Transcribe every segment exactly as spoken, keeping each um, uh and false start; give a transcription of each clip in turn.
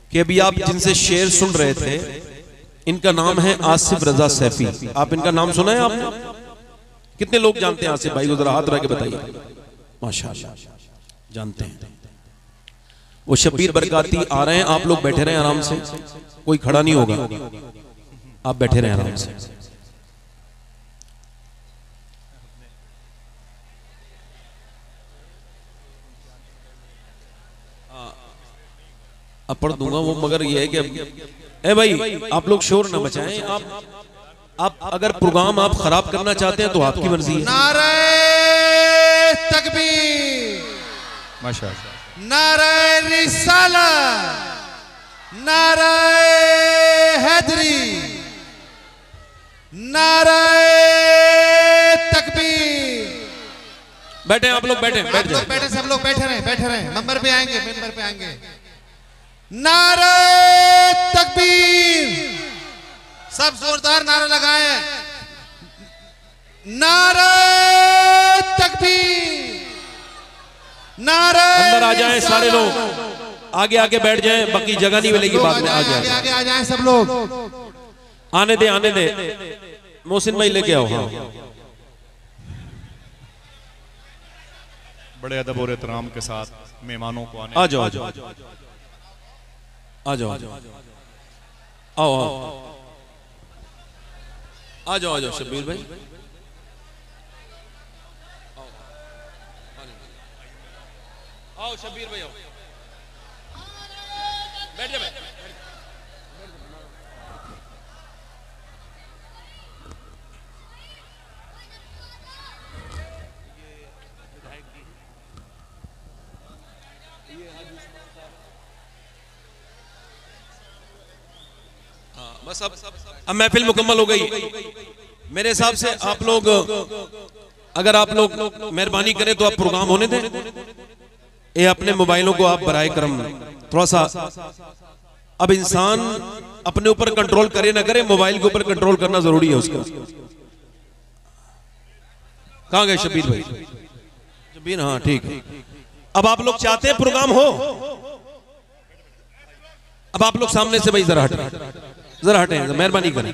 कि अभी आप जिनसे शेर सुन रहे थे इनका नाम है आसिफ रजा सैफी। आप इनका नाम सुना है आपने? कितने लोग जानते हैं आसिफ भाई को? जरा हाथ रख के बताइए। माशाल्लाह जानते हैं। वो शबीर बरकाती आ रहे हैं, आप लोग बैठे रहे आराम से, कोई खड़ा नहीं होगा, आप बैठे रहे आराम से। अब पढ़ दूंगा वो, मगर ये है कि ए भाई आप लोग शोर न मचाएं। आप आप अगर प्रोग्राम आप खराब करना चाहते हैं तो आपकी मर्जी है। नारे तकबीर, माशाअल्लाह, नारे रिसालत, नारे हैदरी, नारे तकबीर। बैठे आप लोग, बैठे बैठ जाए, बैठे सब लोग बैठे रहे, बैठे रहे, नंबर पे आएंगे, नंबर पे आएंगे। नारे तकबीर, सब जोरदार नारा लगाए। नारे तकबीर, नारे। अंदर आ जाएं सारे लोग, आगे आगे बैठ जाएं, बाकी जगह नहीं मिलेगी बाद में। आगे आगे आगे आ जाएं सब लोग। आने दे, आने दे। मोहसिन भाई लेके आओ। हाँ, बड़े अदब और एहतराम के साथ मेहमानों को आने। आ जाओ, आ जाओ, आ जाओ, आ जाओ, आओ आओ, आ जाओ, आ जाओ शबीर भाई। आओ शबीर भाई, आओ, बैठ जा, बैठ। बस अब अब महफिल मुकम्मल हो गई। मेरे हिसाब से आप लोग, अगर आप लोग मेहरबानी करें तो आप प्रोग्राम होने दें। ये अपने मोबाइलों को आप बराए करम थोड़ा सा, अब इंसान अपने ऊपर कंट्रोल करे ना करे, मोबाइल के ऊपर कंट्रोल करना जरूरी है उसका। कहां गए शबीर भाई? शबीर, हाँ ठीक है। अब आप लोग चाहते हैं प्रोग्राम हो, अब आप लोग सामने से भाई जरा हटें, जरा हटें, मेहरबानी करें।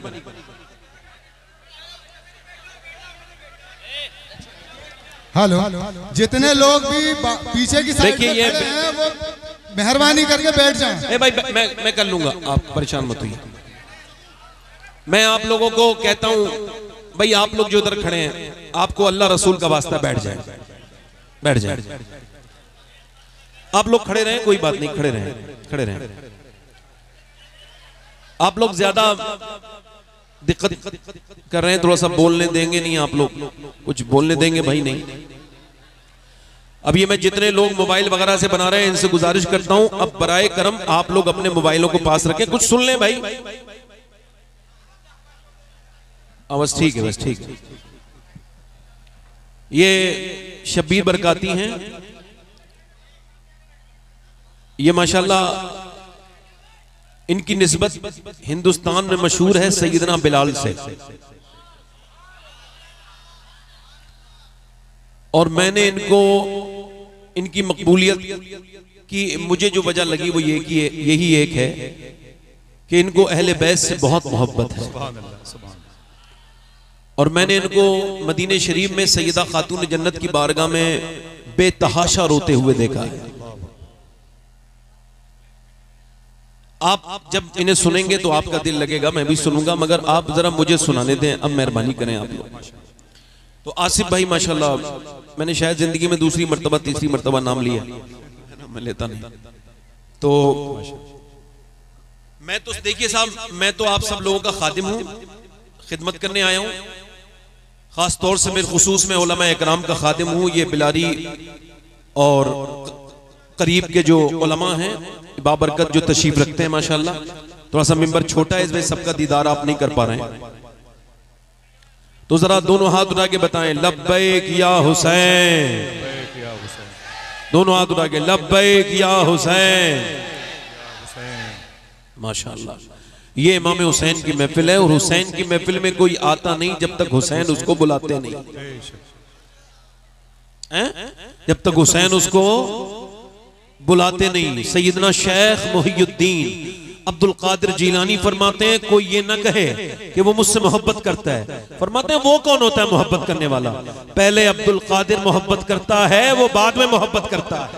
हेलो, जितने लोग भी पीछे की साइड देखिए, ये हैं वो मेहरबानी करके बैठ जाएं। ए भाई मैं मैं कर लूंगा, आप परेशान मत होइए। मैं आप लोगों को कहता हूं भाई, आप लोग जो इधर खड़े हैं, आपको अल्लाह रसूल का वास्ता बैठ जाए, बैठ जाए। आप लोग खड़े रहें, कोई बात नहीं, खड़े रहें, खड़े रहें। आप लोग ज्यादा दिक्कत कर रहे हैं, थोड़ा सा बोलने देंगे नहीं? आप लोग कुछ बोलने देंगे भाई? नहीं। अब ये मैं जितने लोग मोबाइल वगैरह से बना रहे हैं इनसे गुजारिश करता हूं, अब बराए करम आप लोग अपने मोबाइलों को पास रखें, कुछ सुन लें भाई। हाँ बस ठीक है, बस ठीक है। ये शबीर बरकाती हैं, ये माशाल्लाह इनकी निस्बत हिंदुस्तान में मशहूर है सैयदना बिलाल से। और मैंने इनको, इनकी मकबूलियत की मुझे जो वजह लगी वो ये कि यही एक है कि इनको अहले बैत से बहुत मोहब्बत है। और मैंने इनको मदीने शरीफ में सैयदा खातून जन्नत की बारगाह में बेतहाशा रोते हुए देखा है। आप जब इन्हें सुनेंगे तो आपका दिल लगेगा, मैं भी सुनूंगा, मगर आप जरा मुझे सुनाने दें। अब मेहरबानी करें आप लोग। तो आसिफ भाई माशाल्लाह, मैंने शायद जिंदगी में दूसरी मर्तबा तीसरी मर्तबा नाम लिया, मैं लेता नहीं। तो मैं तो देखिए साहब, मैं तो आप सब लोगों का खादिम हूं, खिदमत करने आया हूं। खास तौर से मेरे खुसूस में उलमा इकराम का खादिम हूं। ये बिलारी और करीब के जो उलमा हैं बाबरकत जो तशरीफ रखते हैं माशाल्लाह, थोड़ा सा मिंबर छोटा है, इसमें सबका दीदार आप नहीं कर पा रहे हैं, तो जरा दोनों हाथ उठा के बताएं लब्बैक या हुसैन। दोनों हाथ उठा के लब्बैक या हुसैन। माशाल्लाह, ये इमाम हुसैन की महफिल है, और हुसैन की महफिल में कोई आता नहीं जब तक हुसैन उसको बुलाते नहीं हैं। जब तक हुसैन उसको बुलाते नहीं। सैयदना शेख मुहियुद्दीन अब्दुल कादिर जीलानी फरमाते हैं कोई ये ना कहे कि वो मुझसे मोहब्बत करता है, फरमाते हैं वो कौन होता है मोहब्बत करने वाला? पहले अब्दुल कादिर मोहब्बत करता है, वो बाद में मोहब्बत करता है।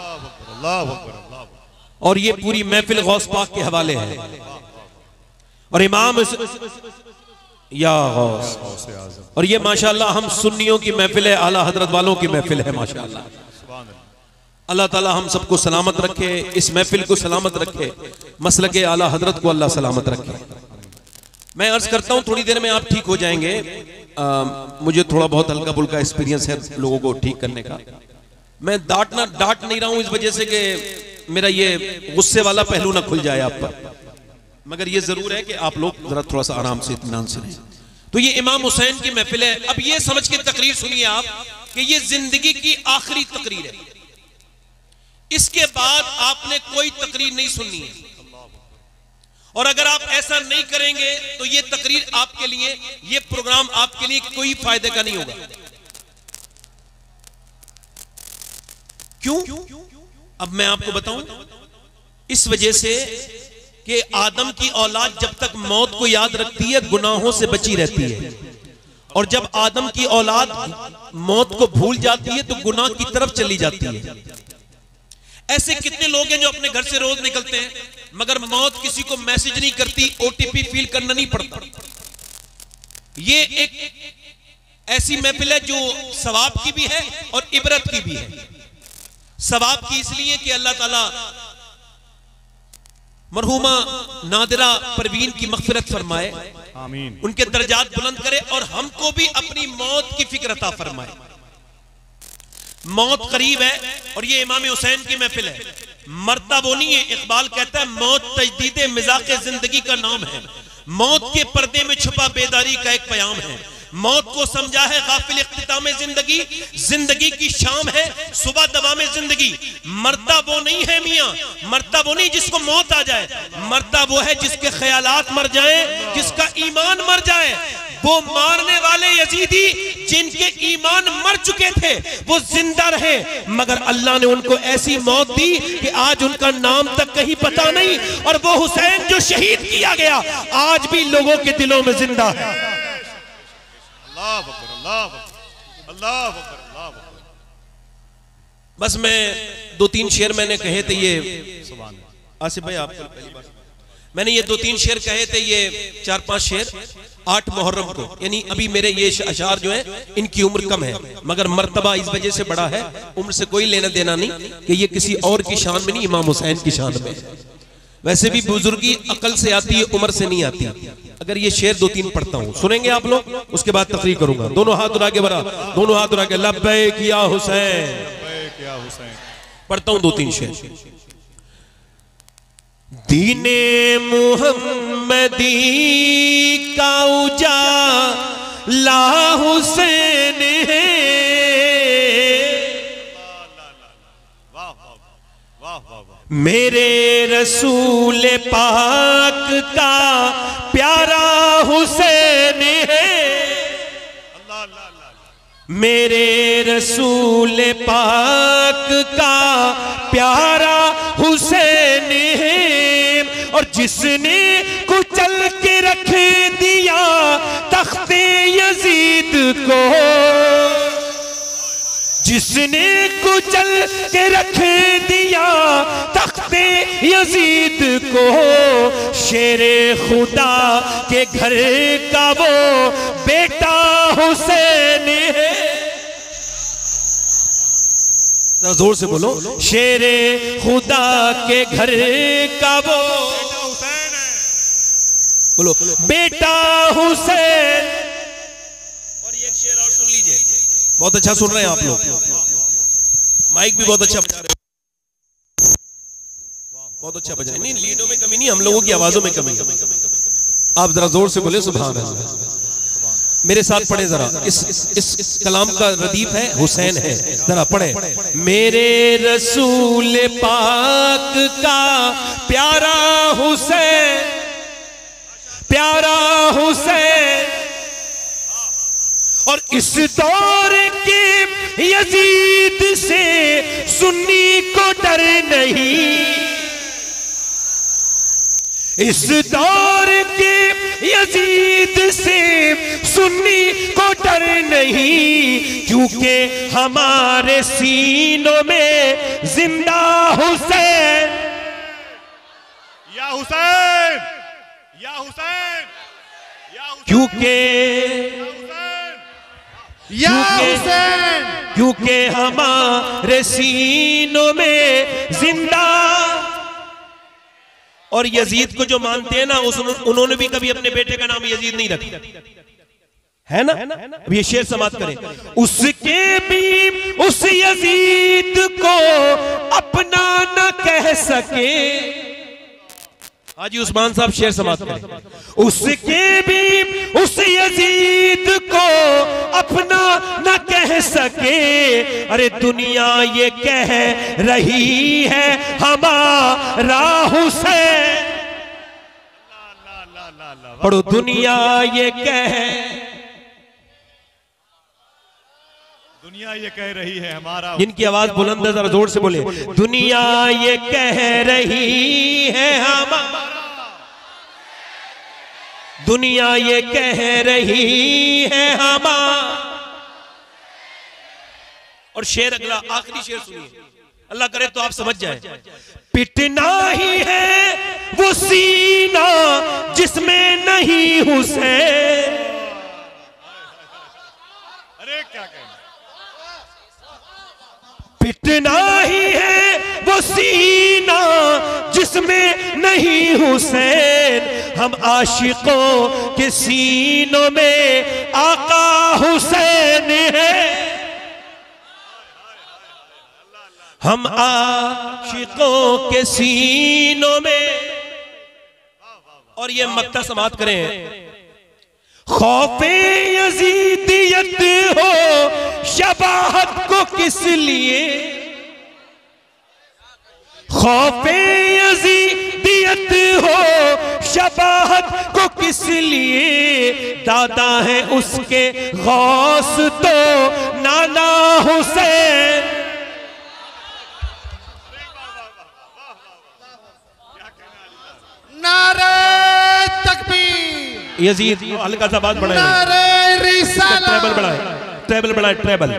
और ये पूरी महफिल गौस पाक के हवाले है। और इमाम या गौस, और ये माशाअल्लाह हम सुन्नियों की महफिल है, आला हजरत वालों की महफिल है माशाअल्लाह। अल्लाह ताला हम सबको सलामत रखे, इस महफिल को सलामत रखे, मसलक आला हजरत को अल्लाह सलामत रखे। मैं अर्ज करता हूँ थोड़ी देर में आप ठीक हो जाएंगे। आ, मुझे थोड़ा बहुत हल्का फुल्का एक्सपीरियंस है लोगों को ठीक करने का। मैं डांटना डांट नहीं रहा हूँ इस वजह से कि मेरा ये गुस्से वाला पहलू ना खुल जाए आप पर, मगर ये जरूर है कि आप लोग जरा थोड़ा सा आराम से इत्मीनान से रहें। तो ये इमाम हुसैन की महफिल है। अब ये समझ के तकरीर सुनिए आप कि ये जिंदगी की आखिरी तकरीर है, इसके बाद आपने कोई तकरीर नहीं सुननी है। और अगर आप ऐसा नहीं करेंगे तो ये तकरीर आपके लिए, ये प्रोग्राम आपके लिए कोई फायदे का नहीं होगा। क्यों? अब मैं आपको बताऊं, इस वजह से कि आदम की औलाद जब तक मौत को याद रखती है गुनाहों से बची रहती है, और जब आदम की औलाद मौत को भूल जाती है तो गुनाह की तरफ चली जाती है। ऐसे कितने लोग हैं जो अपने घर से रोज निकलते हैं मगर मौत किसी को मैसेज नहीं करती, ओटीपी फील करना नहीं पड़ता। ये एक ऐसी महफिल है जो सवाब की भी है और इबरत की भी है। सवाब की इसलिए कि अल्लाह ताला मरहुमा नादिरा परवीन की मग़फ़िरत फरमाए, आमीन, उनके दर्जात बुलंद करे और हमको भी अपनी मौत की फिक्र अता फरमाए। मौत करीब है और ये इमाम हुसैन की महफिल है। मरता वो नहीं है, इकबाल कहता है मौत तजदीद मिज़ाक़े जिंदगी का नाम है। मौत के पर्दे में छुपा बेदारी का एक प्याम है। मौत को समझा है गाफिल इख्तिताम जिंदगी, जिंदगी की शाम है सुबह दवाम जिंदगी। मरता वो नहीं है मियाँ, मरता वो नहीं जिसको मौत आ जाए, मरता वो है जिसके ख्यालात मर जाए, जिसका ईमान मर जाए। वो मारने वाले यजीदी जिनके ईमान मर चुके थे वो जिंदा रहे, मगर अल्लाह ने उनको ऐसी मौत दी कि आज उनका नाम तक कहीं पता नहीं। और वो हुसैन जो शहीद किया गया आज भी लोगों के दिलों में जिंदा है। अल्लाह अकबर, अल्लाह अकबर, अल्लाह अकबर, अल्लाह अकबर। बस मैं दो तीन शेर मैंने कहे थे, ये आसिफ भाई आपको पहली बार मैंने ये दो तीन शेर कहे थे, ये चार पांच शेर आठ मुहर्रम को, यानी अभी मेरे ये अशार जो है इनकी उम्र कम है मगर मर्तबा इस वजह से बड़ा है, उम्र से कोई लेना देना नहीं कि ये किसी और की शान में नहीं, इमाम हुसैन की शान में। वैसे भी बुजुर्गी अकल से आती है, उम्र से नहीं आती। अगर ये शेर दो तीन पढ़ता हूँ सुनेंगे आप लोग, उसके बाद तकरीर करूंगा। दोनों हाथ उठा के बरा, दोनों हाथ उठा के लब्बैक या हुसैन। पढ़ता हूँ दो तीन शेर। दीने मुहम्मदी का उजाला हुसैन है, मेरे रसूल पाक का प्यारा हुसैन है, मेरे रसूल पाक का प्यारा हुसैन है। और जिसने कुचल के रख दिया तख्ते यजीद को, जिसने कुचल के रख दिया तख्ते यजीद को, शेरे खुदा के घर का वो बेटा हुसैन है। जोर से बोलो, शेरे खुदा के घर का वो हुसैन है, बोलो बेटा हुसैन। और ये एक शेर और सुन लीजिए, बहुत अच्छा सुन रहे हैं आप लोग, माइक भी बहुत अच्छा बजा रहे हो, बहुत अच्छा बजा रहे हैं। नहीं, लीडों में कमी नहीं, हम लोगों की आवाजों में कमी। आप जरा जोर से बोले सुभान अल्लाह। मेरे साथ पढ़े जरा, इस, इस इस कलाम का रदीफ है हुसैन है, जरा पढ़े। मेरे रसूल पाक का प्यारा हुसैन, प्यारा हुसैन। और इस दौर के यजीद से सुन्नी को डर नहीं, इस दौर के यजीद से सुन्नी को डर नहीं, क्योंकि हमारे सीनों में जिंदा हुसैन, या हुसैन, या हुसैन, या हुसैन, क्योंकि या हुसैन, क्योंकि हमारे सीनों में जिंदा। और यजीद को जो मानते हैं ना, उस उन्होंने भी कभी अपने बेटे का नाम यजीद नहीं रखा, है ना? अब ये शेर समाप्त करें। उसके भी उस यजीद को अपना न कह सके, हाजी उस्मान साहब शेर समाप्त करें। उसके भी उस यजीद को अपना न कह सके, अरे दुनिया ये कह रही है हमारा हुसैन, पढ़ो दुनिया ये कह, दुनिया ये कह रही है हमारा, जिनकी आवाज बुलंद है जरा जोर से बोले, दुनिया ये कह रही है हमारा, दुनिया ये कह रही है हमारा। और शेर अगला आखिरी शेर सुनिए, अल्लाह करे तो आप समझ जाए। पिटना ही है वो सीना जिसमें नहीं हुसैन, अरे क्या कहना, पिटना ही है वो सीना जिसमें नहीं हुसैन, हम आशिकों के सीनों में आका हुसैन है, हम आशिकों के सीनों में। और ये मक्ता समाप्त करें। खौफे यजीदियत हो शबाहत को किस लिए, खौफे यजीदियत हो शबाहत को किस लिए, दादा है उसके गौस तो नाना हुसैन। नारे तकबीर, यजीद हल्का सा बात बढ़ाए, नारे रिसालत, ट्रेबल बढ़ाए, ट्रेबल बढ़ाए, ट्रेबल।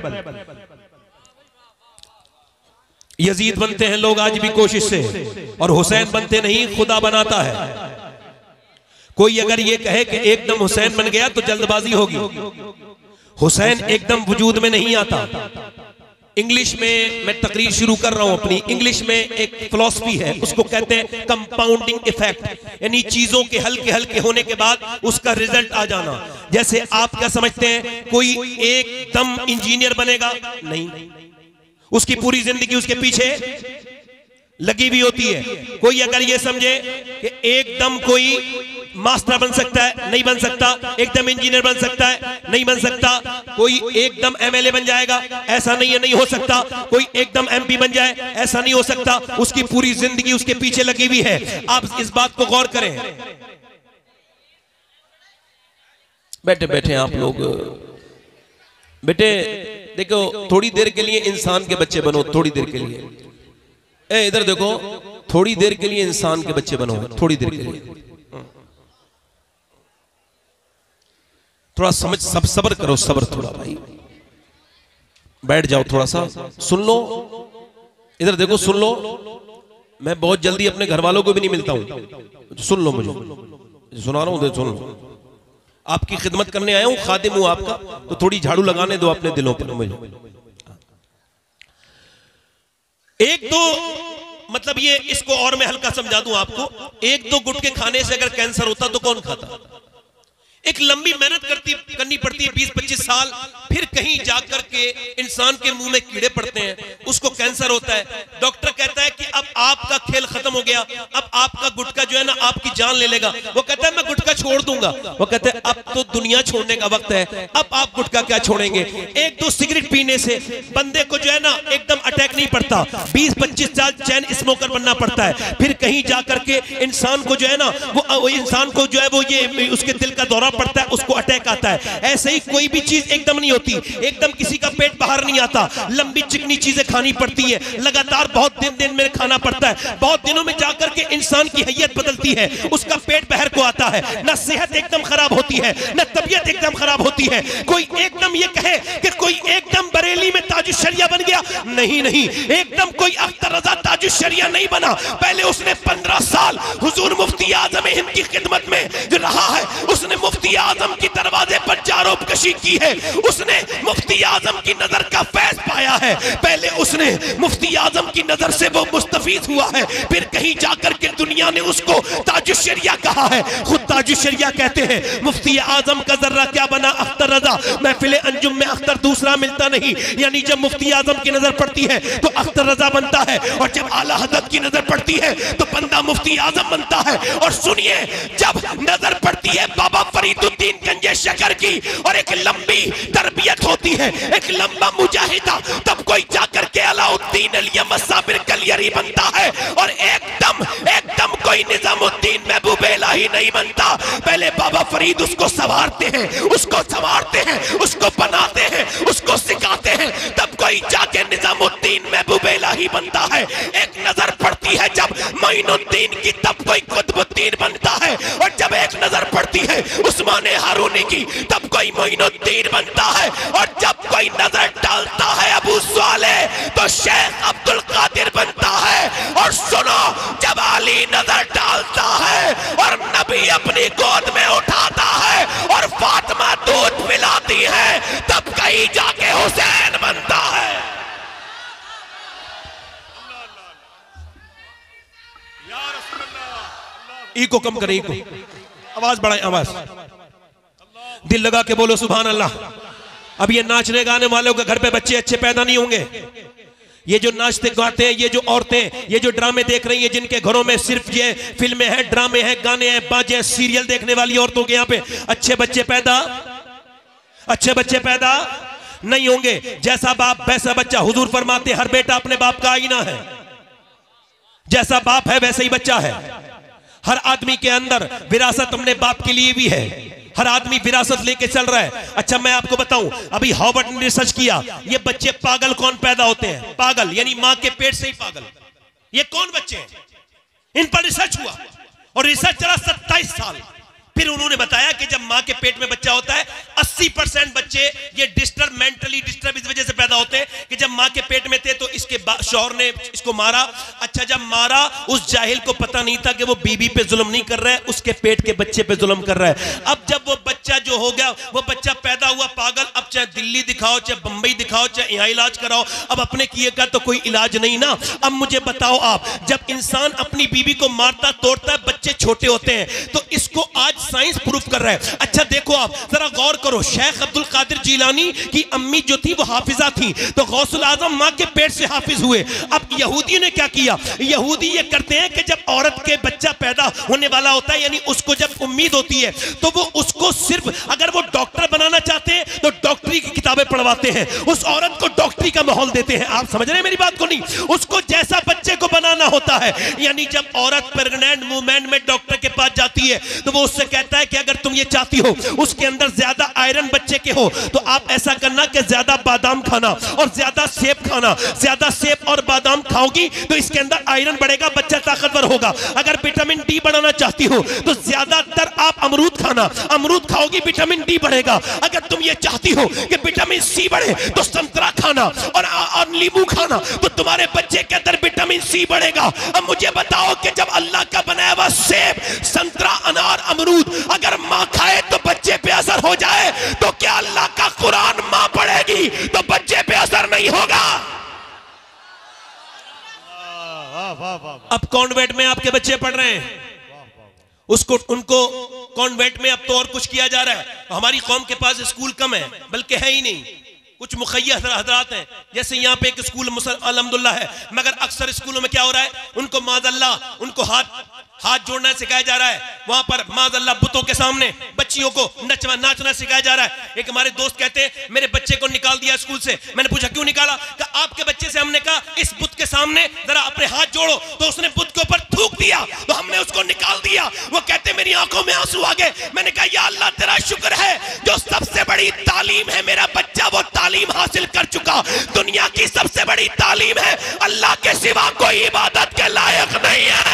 यजीद बनते हैं लोग आज भी कोशिश से, और हुसैन बनते नहीं, खुदा बनाता है। कोई अगर ये कहे कि एकदम हुसैन बन गया तो जल्दबाजी होगी। हुसैन एकदम वजूद में नहीं आता। इंग्लिश में मैं तकरीर शुरू कर रहा हूं अपनी। इंग्लिश में एक फिलॉसफी है, उसको कहते हैं कंपाउंडिंग इफेक्ट, यानी चीजों के हल्के हल्के होने के बाद उसका रिजल्ट आ जाना। जैसे आप क्या समझते हैं, कोई एकदम इंजीनियर बनेगा? नहीं, उसकी पूरी जिंदगी उसके पीछे लगी हुई होती है। कोई अगर ये समझे कि एकदम कोई मास्टर बन सकता है, नहीं बन सकता। एकदम इंजीनियर बन सकता है, नहीं बन सकता। कोई एकदम एमएलए बन जाएगा, ऐसा नहीं है, नहीं हो सकता। कोई एकदम एमपी बन जाए, ऐसा नहीं हो सकता। उसकी पूरी जिंदगी उसके पीछे लगी हुई है। आप इस बात को गौर करें। बैठे बैठे आप लोग बेटे देखो, थोड़ी देर के लिए इंसान के बच्चे बनो, थोड़ी देर के लिए। ए इधर देखो, थोड़ी देर के लिए इंसान के बच्चे बनो, थोड़ी देर के लिए। थोड़ा समझ, सब सब्र करो, सब्र थोड़ा भाई। बैठ जाओ, थोड़ा सा सुन लो। इधर देखो, सुन लो। मैं बहुत जल्दी अपने घर वालों को भी नहीं मिलता हूं, सुन लो मुझे, सुना रहा हूं, सुन लो। आपकी खिदमत करने आया हूं, खादिम हूं आपका, तो थोड़ी झाड़ू लगाने दो अपने दिलों पर मुझे। एक दो मतलब ये, इसको और मैं हल्का समझा दूं आपको। एक दो गुटके खाने से अगर कैंसर होता तो कौन खाता? एक लंबी मेहनत करती करनी पड़ती है, बीस पच्चीस साल, फिर कहीं जाकर के इंसान के मुंह में कीड़े पड़ते हैं, उसको कैंसर होता है। डॉक्टर कहता है कि अब आपका खेल खत्म हो गया, अब आपका गुटखा जो है ना आपकी जान ले लेगा। वो कहता है मैं गुटखा छोड़ दूंगा। वो कहते हैं अब तो दुनिया छोड़ने का वक्त है, अब आप गुटखा क्या छोड़ेंगे? एक दो सिगरेट पीने से बंदे को जो है ना एकदम अटैक नहीं पड़ता, बीस पच्चीस साल चैन स्मोकर बनना पड़ता है। फिर कहीं जाकर के इंसान को जो है ना वो इंसान को जो है वो ये उसके दिल का दौरा दौरा पड़ता है उसको अटैक आता है। ऐसे ही कोई भी चीज एकदम नहीं होती, एकदम किसी का पेट बाहर नहीं आता, लंबी चिकनी चीजें खानी पड़ती है, लगातार बहुत दिन दिन में खाना पड़ता है, बहुत दिनों में जाकर के इंसान की हैयत बदलती है, उसका पेट बाहर को आता है, ना सेहत एकदम खराब होती है, ना तबीयत एकदम खराब होती है। कोई एकदम ये कहे कि कोई एकदम बरेली में ताजुश शरिया बन गया, नहीं नहीं, एकदम कोई अख्तर रजा ताजुश शरिया नहीं बना। पहले उसने पंद्रह साल हुजूर मुफ्ती आजम हिंद की खिदमत में जो रहा है, उसने मुफ्ती आजम की दरवाजे पर जारोब कशी की है, उसने मुफ्ती आजम की नजर का फैज पाया है। पहले उसने मुफ्ती आजम की नजर से वो मुस्तफीद हुआ है, फिर कहीं जाकर के दुनिया ने उसको ताजुश शरिया कहा है, खुद ताजुश शरिया कहते हैं। मुफ्ती आजम का जर्रा क्या बना, अख्तर रजा। महफिल अंजुम में अख्तर दूसरा मिलता नहीं, यानी जब मुफ्ती आजम की नजर पड़ती है तो अख्तर रजा बनता है, और जब आला हज़रत की नजर पड़ती है तो बंदा मुफ्ती आजम बनता है। और सुनिए, जब नजर पड़ती है बाबा फरीदुद्दीन गंजे शकर की और एक लंबी तरबियत होती है, एक लंबा मुजाहिदा, तब कोई जाकर के अलाउद्दीन अलिया मसाबिर कलियरी बनता है। और एकदम एकदम कोई निजामुद्दीन महबूब इलाही नहीं बनता। पहले बाबा फरीद उसको संवारते हैं, उसको संवारते हैं, उसको बनाते हैं, उसको सिखाते हैं, तब कोई जाके निजामुद्दीन महबूब इलाही बनता है। एक नजर पड़ती है जब मोइनुद्दीन की, तब कोई कुतुबुद्दीन बनता है। और जब एक नजर पड़ती है उस्मान हारूनी की, तब कोई मोइनुद्दीन बनता है। और जब कोई नजर डालता है अबू सालेह, तो शेख अब्दुल कादिर बनता है। और सुनो, जब अली नजर डालता है और नबी अपनी गोद में उठाता है और फातिमा दूध पिलाती है, तब कहीं जाके हुसैन बनता है। इको कम करें, इको आवाज बढ़ाएं, आवाज दिल लगा के बोलो सुभान अल्लाह। अब ये नाचने गाने वालों के घर पे बच्चे अच्छे पैदा नहीं होंगे। ये जो नाचते गाते हैं, ये जो औरतें, ये जो ड्रामे देख रही हैं, जिनके घरों में सिर्फ ये फिल्में हैं, ड्रामे हैं, गाने हैं, बाजे हैं, सीरियल देखने वाली औरतों के यहाँ पे अच्छे बच्चे पैदा अच्छे बच्चे पैदा नहीं होंगे। जैसा बाप वैसा बच्चा। हुजूर फरमाते हर बेटा अपने बाप का आईना है, जैसा बाप है वैसा ही बच्चा है। हर आदमी के अंदर विरासत अपने बाप के लिए भी है, हर आदमी विरासत लेके चल रहा है। अच्छा मैं आपको बताऊं, अभी हार्वर्ड ने रिसर्च किया, ये बच्चे पागल कौन पैदा होते हैं, पागल यानी मां के पेट से ही पागल। ये कौन बच्चे हैं, इन पर रिसर्च हुआ और रिसर्च चला सत्ताईस साल। फिर उन्होंने बताया कि जब मां के पेट में बच्चा होता है, अस्सी परसेंट बच्चे ये डिस्टर्ब, मेंटली डिस्टर्ब इस वजह से पैदा होते हैं कि जब मां के पेट में थे तो इसके शौहर ने इसको मारा। अच्छा जब मारा, उस जाहिल को पता नहीं था कि वो बीबी पे जुल्म नहीं कर रहा है, उसके पेट के बच्चे पे जुल्म कर रहा है। अब जब वो बच्चा जो हो गया, वो बच्चा पैदा हुआ पागल। अब चाहे दिल्ली दिखाओ, चाहे बंबई दिखाओ, चाहे यहाँ इलाज कराओ, अब अपने किए का तो कोई इलाज नहीं ना। अब मुझे बताओ आप, जब इंसान अपनी बीबी को मारता तोड़ता है, बच्चे छोटे होते हैं, तो इसको आज साइंस प्रूफ कर रहा है। अच्छा देखो आप जरा गौर करो, शेख अब्दुल कादिर जीलानी की अम्मी जो थी वो हाफिजा थी, तो गौसुल आजम मां के पेट से हाफिज हुए। अब यहूदी ने क्या किया, यहूदी ये करते हैं कि जब औरत के बच्चा पैदा होने वाला होता है, यानी उसको जब उम्मीद होती है, तो वो उसको सिर्फ अगर वो डॉक्टर बनाना चाहते हैं तो डॉक्टरी की किताबें पढ़वाते हैं, उस औरत को डॉक्टरी का माहौल देते हैं। आप समझ रहे हैं मेरी बात को नहीं? उसको जैसा बच्चे को बनाना होता है, यानी जब औरत प्रेग्नेंट मूवमेंट में डॉक्टर के पास जाती है तो वो उससे कहता है कि अगर तुम ये चाहती हो उसके अंदर ज्यादा आयरन बच्चे के हो, तो आप ऐसा करना कि ज्यादा बादाम खाना और ज्यादा सेब खाना। ज्यादा सेब और बादाम खाओगी तो इसके अंदर आयरन बढ़ेगा, बच्चा ताकतवर होगा। अगर विटामिन डी बढ़ाना चाहती हो तो ज्यादातर आप अमरूद खाना, अमरूद खाओगी विटामिन डी बढ़ेगा। अगर तुम ये चाहती हो कि विटामिन सी बढ़े तो संतरा खाना और, और नींबू खाना, तो तुम्हारे बच्चे के अंदर विटामिन सी बढ़ेगा। अब मुझे बताओ कि जब अल्लाह का बनाया हुआ सेब, संतरा, अनार, अमरूद अगर मां खाए तो बच्चे पे असर हो जाए, तो क्या अल्लाह का कुरान मां पढ़ेगी तो बच्चे पे असर नहीं होगा? अब कॉन्वेंट में आपके बच्चे पढ़ रहे हैं, उसको उनको कॉन्वेंट में अब तो और कुछ किया जा रहा है। हमारी कौम के पास स्कूल कम है, बल्कि है ही नहीं। कुछ मुखय्यस हजरात हैं, जैसे यहाँ पे एक स्कूल अल्हम्दुलिल्लाह है, मगर अक्सर स्कूलों में क्या हो रहा है, उनको माज़अल्लाह उनको हाथ हाथ जोड़ना सिखाया जा रहा है। वहां पर माज़अल्लाह बुतों के सामने बच्चियों को नचना नाचना सिखाया जा रहा है। एक हमारे दोस्त कहते हैं मेरे बच्चे को निकाल दिया स्कूल से। मैंने पूछा क्यों निकाला? कहा आपके बच्चे से हमने कहा इस बुत के सामने जरा अपने हाथ जोड़ो, तो उसने बुत के ऊपर थूक दिया, तो हमने उसको निकाल दिया। वो कहते मेरी मेरी आंखों में आंसू आ गए। मैंने कहा या अल्लाह तेरा शुक्र है जो सबसे बड़ी तालीम है मेरा बच्चा वो तालीम हासिल कर चुका। दुनिया की सबसे बड़ी तालीम है अल्लाह के सिवा कोई इबादत के लायक नहीं है।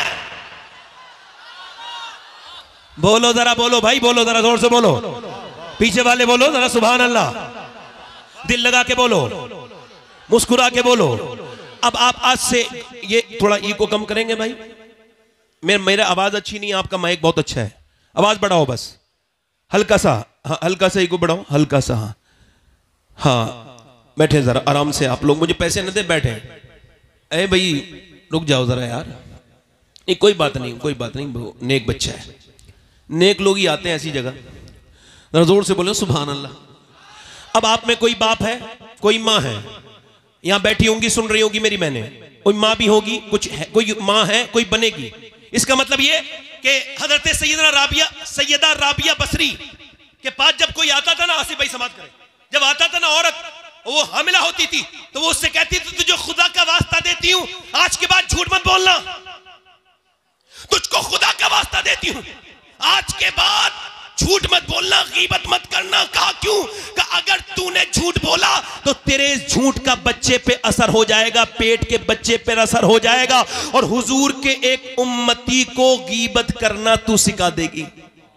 बोलो जरा, बोलो भाई, बोलो जरा जोर से बोलो, पीछे वाले बोलो जरा सुभान अल्लाह, दिल लगा के बोलो, मुस्कुरा के बोलो। अब आप आज से ये थोड़ा ईगो कम करेंगे भाई। मेरा मेरा आवाज अच्छी नहीं है, आपका माइक बहुत अच्छा है, आवाज बढ़ाओ बस, हल्का सा, हाँ हल्का सा ईगो बढ़ाओ, हल्का सा। हाँ हाँ बैठे जरा आराम से, आप लोग मुझे पैसे न दे, बैठे। अरे भाई रुक जाओ जरा यार, ये कोई बात नहीं, कोई बात नहीं, नेक बच्चा है, नेक लोग ही आते हैं ऐसी जगह। जरा जोर से बोलो सुभान अल्लाह। अब आप में कोई बाप है, कोई माँ है, यहां बैठी होंगी, सुन रही होगी मेरी मैंने, कोई माँ भी होगी, कुछ है, कोई माँ है, कोई बनेगी। इसका मतलब ये कि हजरत सैयदा राबिया सैयदा राबिया बसरी के पास जब कोई आता था ना, आसिफ भाई समाज करें, जब आता था ना औरत, वो हामिला होती थी तो वो उससे कहती थी तुझे खुदा का वास्ता देती हूं आज के बाद झूठ मत बोलना, तुझको खुदा का वास्ता देती हूं आज के बाद झूठ मत बोलना, गीबत मत करना। कहा क्यों? कहा अगर तूने झूठ बोला तो तेरे झूठ का बच्चे पे असर हो जाएगा, पेट के बच्चे पे असर हो जाएगा, और हुजूर के एक उम्मती को गीबत करना तू सिखा देगी।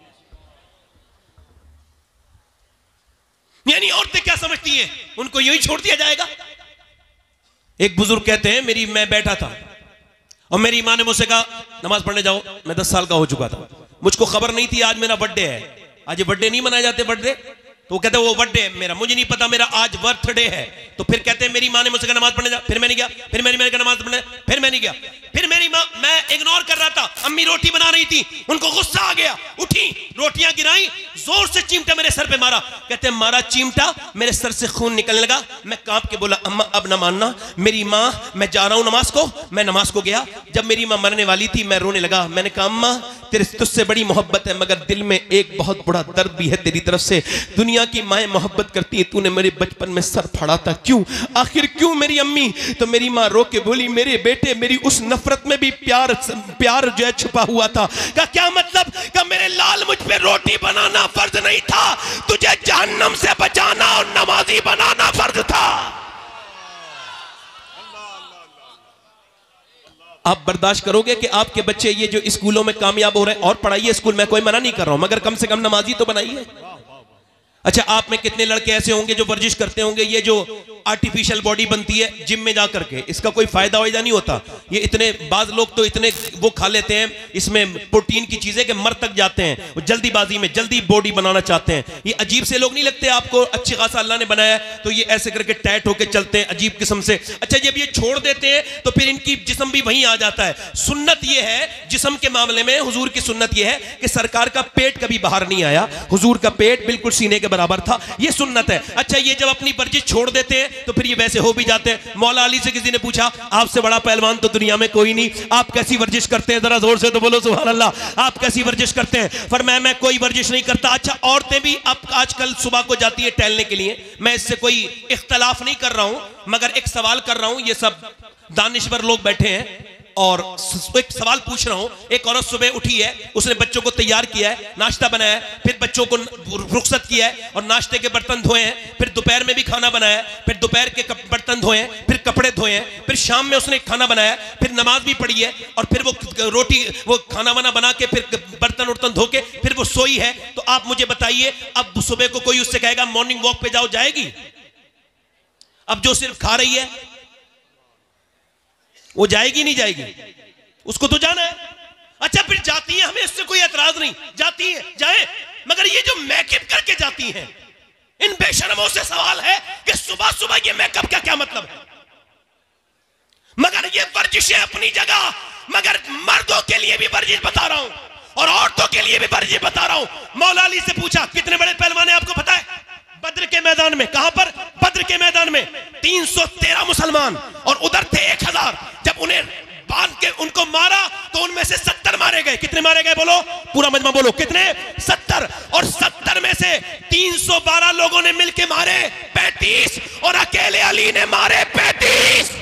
यानी औरतें क्या समझती हैं, उनको यूं ही छोड़ दिया जाएगा। एक बुजुर्ग कहते हैं, मेरी मैं बैठा था और मेरी माँ ने मुझसे कहा नमाज पढ़ने जाओ। मैं दस साल का हो चुका था, मुझको खबर नहीं थी आज मेरा बर्थडे है। आज ये बर्थडे नहीं मनाए जाते बर्थडे, तो वो कहते वो बर्थडे है मेरा, मुझे नहीं पता मेरा आज बर्थडे है। तो फिर कहते हैं मेरी माँ ने मुझसे कहा नमाज पढ़ने जा, फिर मैं नहीं गया, फिर मेरी मैंने कहा नमाज पढ़ने, फिर मैं नहीं गया। फिर मेरी माँ, मैं इग्नोर कर रहा था, अम्मी रोटी बना रही थी, उनको गुस्सा आ गया, उठी रोटियां गिराई, जोर से चिमटा मेरे सर पे मारा। कहते हैं मारा चिमटा, मेरे सर से खून निकलने लगा। मैं कांप के बोला अम्मा अब ना मानना। मेरी माँ, मैं जा रहा हूं नमाज को। मैं नमाज को गया, जब मेरी माँ मरने वाली थी मैं रोने लगा। मैंने कहा अम्मा तेरे तुझसे बड़ी मोहब्बत है, मगर दिल में एक बहुत बड़ा दर्द भी है तेरी तरफ से। दुनिया की माएँ मोहब्बत करती है, तूने मेरे बचपन में सर फाड़ा था, क्यों? आखिर क्यों मेरी अम्मी? तो मेरी माँ रो के बोली मेरे बेटे मेरी उस नफरत में भी प्यार प्यार जो है छुपा हुआ था। का क्या मतलब? का मेरे लाल मुझ पे रोटी बनाना फर्ज नहीं था, तुझे जहन्नम से बचाना और नमाजी बनाना फर्ज था। आप बर्दाश्त करोगे कि आपके बच्चे ये जो स्कूलों में कामयाब हो रहे हैं, और पढ़ाइए स्कूल में, कोई मना नहीं कर रहा हूं, मगर कम से कम नमाजी तो बनाइए। अच्छा आप में कितने लड़के ऐसे होंगे जो वर्जिश करते होंगे, ये जो आर्टिफिशियल बॉडी बनती है जिम में जा करके, इसका कोई फायदा वायदा नहीं होता। ये इतने बाज लोग तो इतने वो खा लेते हैं इसमें प्रोटीन की चीजें कि मर तक जाते हैं, वो जल्दीबाजी में जल्दी बॉडी बनाना चाहते हैं। ये अजीब से लोग नहीं लगते आपको? अच्छी खासा अल्लाह ने बनाया है तो ये ऐसे करके टाइट होकर चलते हैं अजीब किस्म से। अच्छा जब ये छोड़ देते हैं तो फिर इनकी जिस्म भी वहीं आ जाता है। सुन्नत ये है जिस्म के मामले में, हुजूर की सुन्नत ये है कि सरकार का पेट कभी बाहर नहीं आया, हुजूर का पेट बिल्कुल सीने के बराबर था, ये सुन्नत है। अच्छा ये जब अपनी वर्जिश छोड़ देते हैं तो फिर ये वैसे हो भी जाते हैं। मौला अली से किसी ने पूछा आपसे बड़ा पहलवान तो दुनिया में कोई नहीं, आप कैसी वर्जिश करते हैं? जरा जोर से तो बोलो सुभान अल्लाह। आप कैसी वर्जिश करते हैं? फरमाया मैं कोई वर्जिश नहीं करता। अच्छा औरतें भी अब आजकल सुबह को जाती है टहलने के लिए, मैं इससे कोई इख्तलाफ नहीं कर रहा हूं, मगर एक सवाल कर रहा हूं। ये सब दानिश्वर लोग बैठे हैं और एक सवाल पूछ रहा हूं। एक औरत सुबह उठी है, उसने बच्चों को तैयार किया है, नाश्ता बनाया है, फिर बच्चों को रुखसत किया है और नाश्ते के बर्तन धोए हैं, फिर दोपहर में भी खाना बनाया है, फिर दोपहर के बर्तन धोए हैं, फिर कपड़े धोए हैं, फिर शाम में उसने खाना बनाया, फिर नमाज भी पढ़ी है और फिर वो रोटी वो खाना वाना बना के फिर बर्तन उर्तन धो के फिर वो सोई है। तो आप मुझे बताइए अब सुबह को कोई उससे कहेगा मॉर्निंग वॉक पे जाओ, जाएगी? अब जो सिर्फ खा रही है वो जाएगी नहीं जाएगी? उसको तो जाना है। अच्छा फिर जाती है, हमें इससे कोई एतराज नहीं, जाती है जाए, मगर ये जो मेकअप करके जाती हैं, इन बेशर्मों से सवाल है कि सुबह सुबह ये मेकअप का क्या मतलब है? मगर ये वर्जिशें अपनी जगह, मगर मर्दों के लिए भी वर्जिश बता रहा हूं और औरतों के लिए भी वर्जिश बता रहा हूं। मौला अली से पूछा कितने बड़े पहलवान है आपको पता है? बद्र के मैदान में। कहां पर? बद्र के मैदान में तीन सौ तेरह मुसलमान और उधर थे एक हजार। जब उन्हें बांध के उनको मारा तो उनमें से सत्तर मारे गए। कितने मारे गए बोलो? पूरा मजमा बोलो कितने? सत्तर। और सत्तर में से तीन सौ बारह लोगों ने मिलके मारे पैंतीस और अकेले अली ने मारे पैंतीस।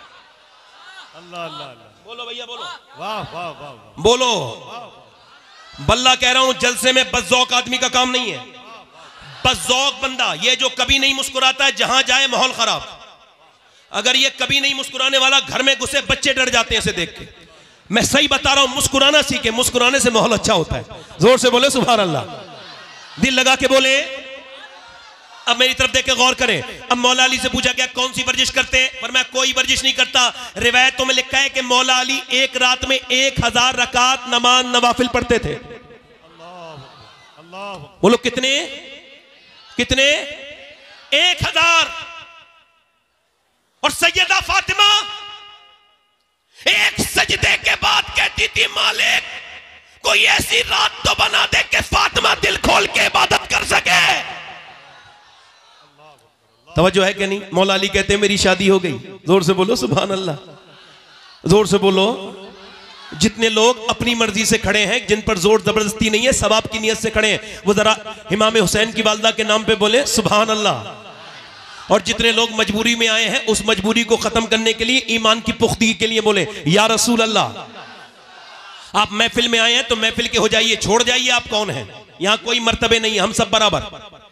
अल्लाह अल्लाह अल्लाह। बोलो भैया बोलो। वाह वाह वाह वाह। बोलो। बल्ला कह रहा हूं, जलसे में बज़ौक आदमी का काम नहीं है। बज़ौक बंदा ये जो कभी नहीं मुस्कुराता है, जहां जाए माहौल खराब। अगर ये कभी नहीं मुस्कुराने वाला, घर में घुसे बच्चे डर जाते हैं इसे देख के। मैं सही बता रहा हूं, मुस्कुराना सीखे, मुस्कुराने से माहौल अच्छा होता है। जोर से बोले सुभान अल्लाह, दिल लगा के बोले। अब मेरी तरफ देख के गौर करें। अब मौला अली से पूछा गया कौन सी वर्जिश करते हैं, पर मैं कोई वर्जिश नहीं करता। रिवायतों में लिखा है कि मौला अली एक रात में एक हजार रकात नमाज नवाफिल पढ़ते थे। बोलो कितने कितने एक हजार। और सैयदा फातिमा एक सजदे के बाद कहती थी, मालिक कोई ऐसी रात तो बना दे कि फातिमा दिल खोल के इबादत कर सके। तवज्जो है कि नहीं? मौला अली कहते हैं मेरी शादी हो गई। जोर से बोलो सुभान अल्लाह, जोर से बोलो। जितने लोग अपनी मर्जी से खड़े हैं, जिन पर जोर जबरदस्ती नहीं है, सवाब की नियत से खड़े हैं, वो जरा इमाम हुसैन की वालदा के नाम पे बोले सुभान अल्लाह। और जितने लोग मजबूरी में आए हैं, उस मजबूरी को खत्म करने के लिए, ईमान की पुख्तगी के लिए बोले या रसूल अल्लाह। आप महफिल में आए हैं तो महफिल के हो जाइए, छोड़ जाइए आप कौन हैं। यहां कोई मर्तबे नहीं है, हम सब बराबर।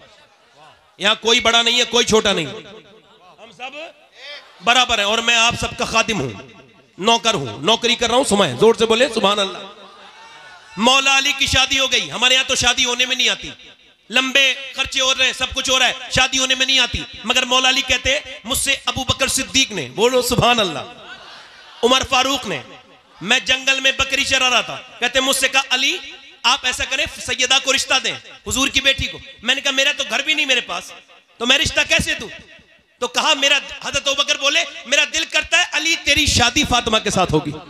यहां कोई बड़ा नहीं है, कोई छोटा नहीं, हम सब बराबर है। और मैं आप सबका खादिम हूं, नौकर हूं, नौकरी कर रहा हूं। सुमाए जोर से बोले सुभान अल्लाह। मौला अली की शादी हो गई। हमारे यहां तो शादी होने में नहीं आती, लंबे खर्चे हो रहे हैं, सब कुछ हो रहा है, शादी होने में नहीं आती। मगर मौला अली कहते मुझसे अबू बकर सिद्दीक ने, बोलो सुभान अल्लाह, उमर फारूक ने, मैं जंगल में बकरी चरा रहा था, कहते मुझसे कहा अली आप ऐसा करें सैयदा को रिश्ता दें, हुजूर की बेटी को। मैंने कहा मेरा तो घर भी नहीं मेरे पास, तो मैं रिश्ता कैसे दूं? तो कहा मेरा, हजरत अबू बकर बोले मेरा दिल करता है अली तेरी शादी फातिमा के साथ होगी।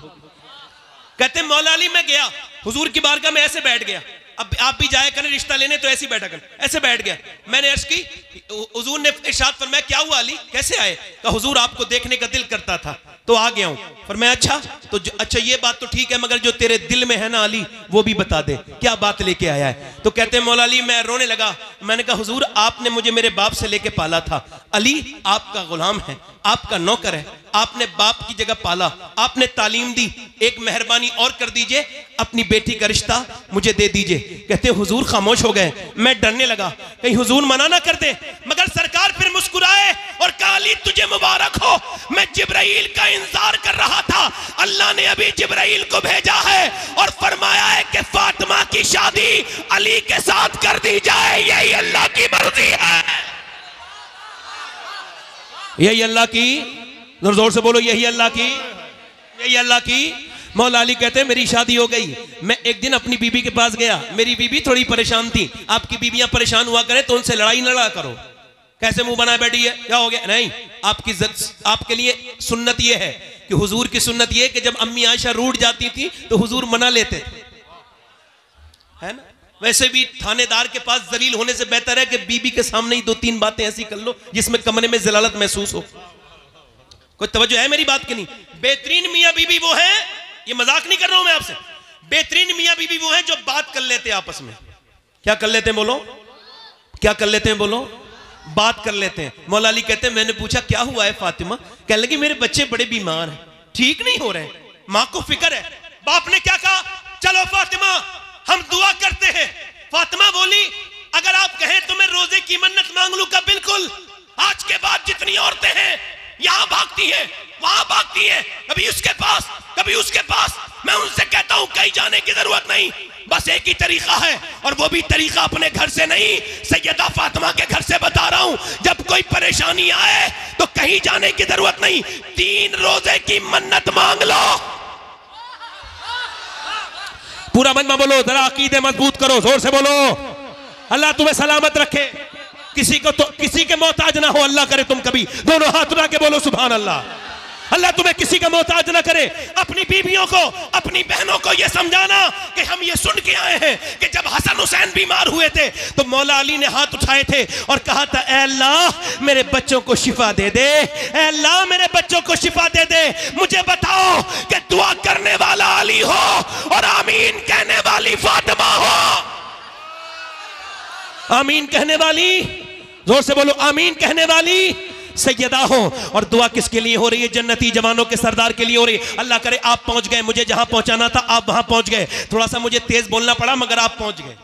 कहते मौला अली मैं गया हुजूर की बारगाह में, ऐसे बैठ गया। अब आप भी जाए करें रिश्ता लेने तो ऐसे बैठा कर, ऐसे बैठ गया। मैंने अर्ज की, हुजूर ने इरशाद फरमाया क्या हुआ अली कैसे आए? कहा हुजूर आपको देखने का दिल करता था तो आ गया हूं। फरमाया अच्छा तो अच्छा ये बात तो ठीक है, मगर जो तेरे दिल में है ना अली वो भी बता दे, क्या बात लेके आया है? तो कहते हैं मौला अली मैं रोने लगा। मैंने कहा हुजूर आपने मुझे मेरे बाप से लेके पाला था, अली आपका गुलाम है, आपका नौकर है, आपने बाप की जगह पाला, आपने तालीम दी, एक मेहरबानी और कर दीजिए, अपनी बेटी का रिश्ता मुझे दे दीजिए। कहते हुजूर खामोश हो गए। मैं डरने लगा कहीं हुजूर मना ना कर दे, मगर सरकार फिर मुस्कुराए और कहा अली तुझे मुबारक हो, मैं जिब्राइल का इंतजार कर रहा था, अल्लाह ने अभी जिब्राइल को भेजा है और फरमाया है कि फातिमा की शादी अली के साथ कर दी जाए, यही अल्लाह की मर्जी है, यही अल्लाह की, जोर जोर से बोलो यही अल्लाह की, यही अल्लाह की। मौला अली कहते हैं मेरी शादी हो गई। मैं एक दिन अपनी बीबी के पास गया, मेरी बीबी थोड़ी परेशान थी। आपकी बीबियां परेशान हुआ करें तो उनसे लड़ाई न लड़ा करो। कैसे मुंह बनाए बैठी है, क्या हो गया? नहीं, आपकी आपके लिए सुन्नत यह है कि हुजूर की सुन्नत यह कि जब अम्मी आयशा रूठ जाती थी तो हुजूर मना लेते थे, है ना। वैसे भी थानेदार के पास जलील होने से बेहतर है कि बीबी के सामने ही दो तीन बातें ऐसी कर लो जिसमें कमरे में जलालत महसूस हो। कोई तवज्जो है मेरी बात की नहीं? बेहतरीन मियां बीबी वो है, ये मजाक नहीं कर रहा हूं मैं आपसे, बेहतरीन मियां बीबी वो है जो बात कर लेते हैं आपस में। क्या कर लेते हैं बोलो? क्या कर लेते हैं बोलो? बात कर लेते हैं। मौला अली कहते हैं मैंने पूछा क्या हुआ है फातिमा? कहने लगी मेरे बच्चे बड़े बीमार हैं, ठीक नहीं हो रहे, मां को फिक्र है। बाप ने क्या कहा? चलो फातिमा हम दुआ करते हैं। फातिमा बोली अगर आप कहें तो मैं रोजे की मन्नत मांग लूं का? बिल्कुल। आज के बाद जितनी औरतें हैं यहां भागती हैं, वहां भागती हैं, कभी उसके पास कभी उसके पास, मैं उनसे कहता हूं कहीं जाने की जरूरत नहीं, बस एक ही तरीका है और वो भी तरीका अपने घर से नहीं, सैयदा फातिमा के घर से बता रहा हूं। जब कोई परेशानी आए तो कहीं जाने की जरूरत नहीं, तीन रोजे की मन्नत मांग लो। पूरा मजमा बोलो, जरा अकीदे मजबूत करो, जोर से बोलो। अल्लाह तुम्हें सलामत रखे, किसी को तो किसी के मोहताज ना हो, अल्लाह करे तुम कभी दोनों हाथ उठा के बोलो सुभान अल्लाह। अल्लाह तुम्हें किसी का मोहताज ना करे। अपनी बीवियों को, अपनी बहनों को यह समझाना कि हम ये सुन के आए हैं कि जब हसन हुसैन बीमार हुए थे तो मौला अली ने हाथ उठाए थे और कहा था ऐ अल्लाह मेरे बच्चों को शिफा दे दे, ऐ अल्लाह मेरे बच्चों को शिफा दे दे। मुझे बताओ कि दुआ करने वाला अली हो और आमीन कहने वाली फातिमा हो। आमीन कहने वाली, जोर से बोलो आमीन कहने वाली, सैयदा हो। और दुआ किसके लिए हो रही है? जन्नती जवानों के सरदार के लिए हो रही है। अल्लाह करे आप पहुंच गए, मुझे जहां पहुंचाना था आप वहां पहुंच गए। थोड़ा सा मुझे तेज बोलना पड़ा मगर आप पहुंच गए।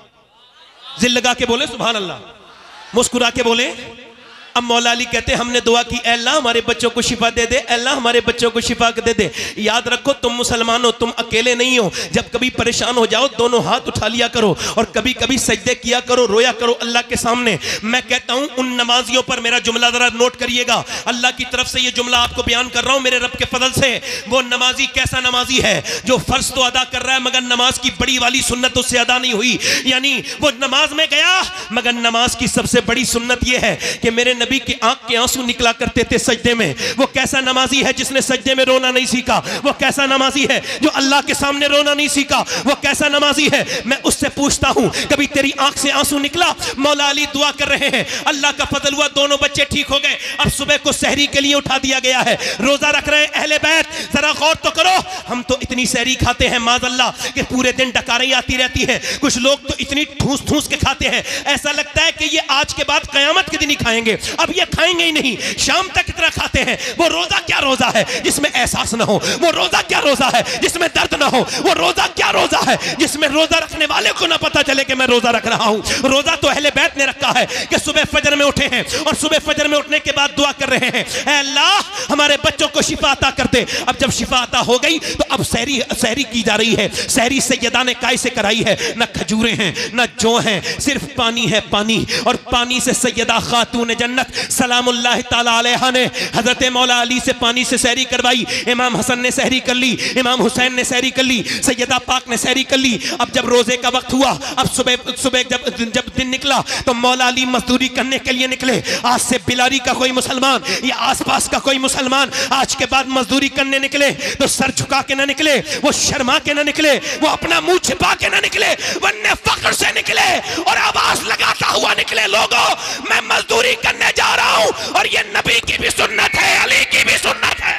जिल लगा के बोले सुभान अल्लाह, मुस्कुरा के बोले। अब मौला अली कहते हैं हमने दुआ की, अल्लाह हमारे बच्चों को शिफा दे दे, अल्लाह हमारे बच्चों को शिफा दे दे। याद रखो तुम मुसलमान हो, तुम अकेले नहीं हो। जब कभी परेशान हो जाओ दोनों हाथ उठा लिया करो और कभी कभी सजदे किया करो, रोया करो अल्लाह के सामने। मैं कहता हूं उन नमाजियों पर मेरा जुमला जरा नोट करिएगा। अल्लाह की तरफ से ये जुमला आपको बयान कर रहा हूं मेरे रब के फजल से। वो नमाजी कैसा नमाजी है जो फर्ज तो अदा कर रहा है मगर नमाज की बड़ी वाली सुन्नत उससे अदा नहीं हुई। यानी वो नमाज में गया मगर नमाज की सबसे बड़ी सुन्नत यह है कि मेरे नबी की आंख के आंसू निकला करते थे सजदे में। वो कैसा नमाजी है जिसने सजदे में रोना नहीं सीखा? वो कैसा नमाजी है जो अल्लाह के सामने रोना नहीं सीखा? वो कैसा नमाजी है? मैं उससे पूछता हूं कभी तेरी आंख से आंसू निकला? मौला अली दुआ कर रहे हैं, अल्लाह का फजल हुआ दोनों बच्चे ठीक हो गए। अब सुबह को सहरी के लिए उठा दिया गया है, रोजा रख रहे हैं अहले बैत। जरा गौर तो करो, हम तो इतनी सहरी खाते हैं माज़अल्लाह कि पूरे दिन डकारें आती रहती है। कुछ लोग तो इतनी ठूस ठूस के खाते हैं ऐसा लगता है कि ये आज के बाद कयामत के दिन ही खाएंगे, अब ये खाएंगे ही नहीं, शाम तक इतना खाते हैं। वो रोजा क्या रोजा है जिसमें एहसास ना हो? वो रोजा क्या रोजा है जिसमें दर्द ना हो? वो रोजा क्या रोजा है जिसमें रोजा रखने वाले को ना पता चले कि मैं रोजा रख रहा हूं? रोजा तो अहले बैत ने रखा है कि सुबह फजर में उठे हैं और सुबह फजर में उठने के बाद दुआ कर रहे हैं, ऐ अल्लाह हमारे बच्चों को शिफा अता कर दे। अब जब शिफा अता हो गई तो अब सहरी सहरी की जा रही है। सहरी सैयदा ने काय से कराई है? ना खजूरें हैं ना जौ हैं, सिर्फ पानी है पानी। और पानी से सैयदा खातून जन्नत सलामुल्लाह ताला अलैहा ने हजरत मौला अली से पानी से सहरी करवाई। इमाम हसन ने सहरी कर ली, इमाम हुसैन ने सहरी कर ली, सैयदा पाक ने सहरी कर ली। अब जब रोजे का वक्त हुआ, अब सुबह सुबह जब जब दिन निकला तो मौला अली मजदूरी करने के लिए निकले। आज से बिलारी का कोई मुसलमान या आसपास का कोई मुसलमान आज के बाद मजदूरी करने निकले तो सर झुका के ना निकले, वो शर्मा के ना निकले, वो अपना मुंह छिपा के ना निकले, वरना फख्र से निकले और आवाज लगाता हुआ निकले, लोगों मैं मजदूरी करने जा रहा हूं और ये नबी की भी सुन्नत है, अली की भी सुन्नत है।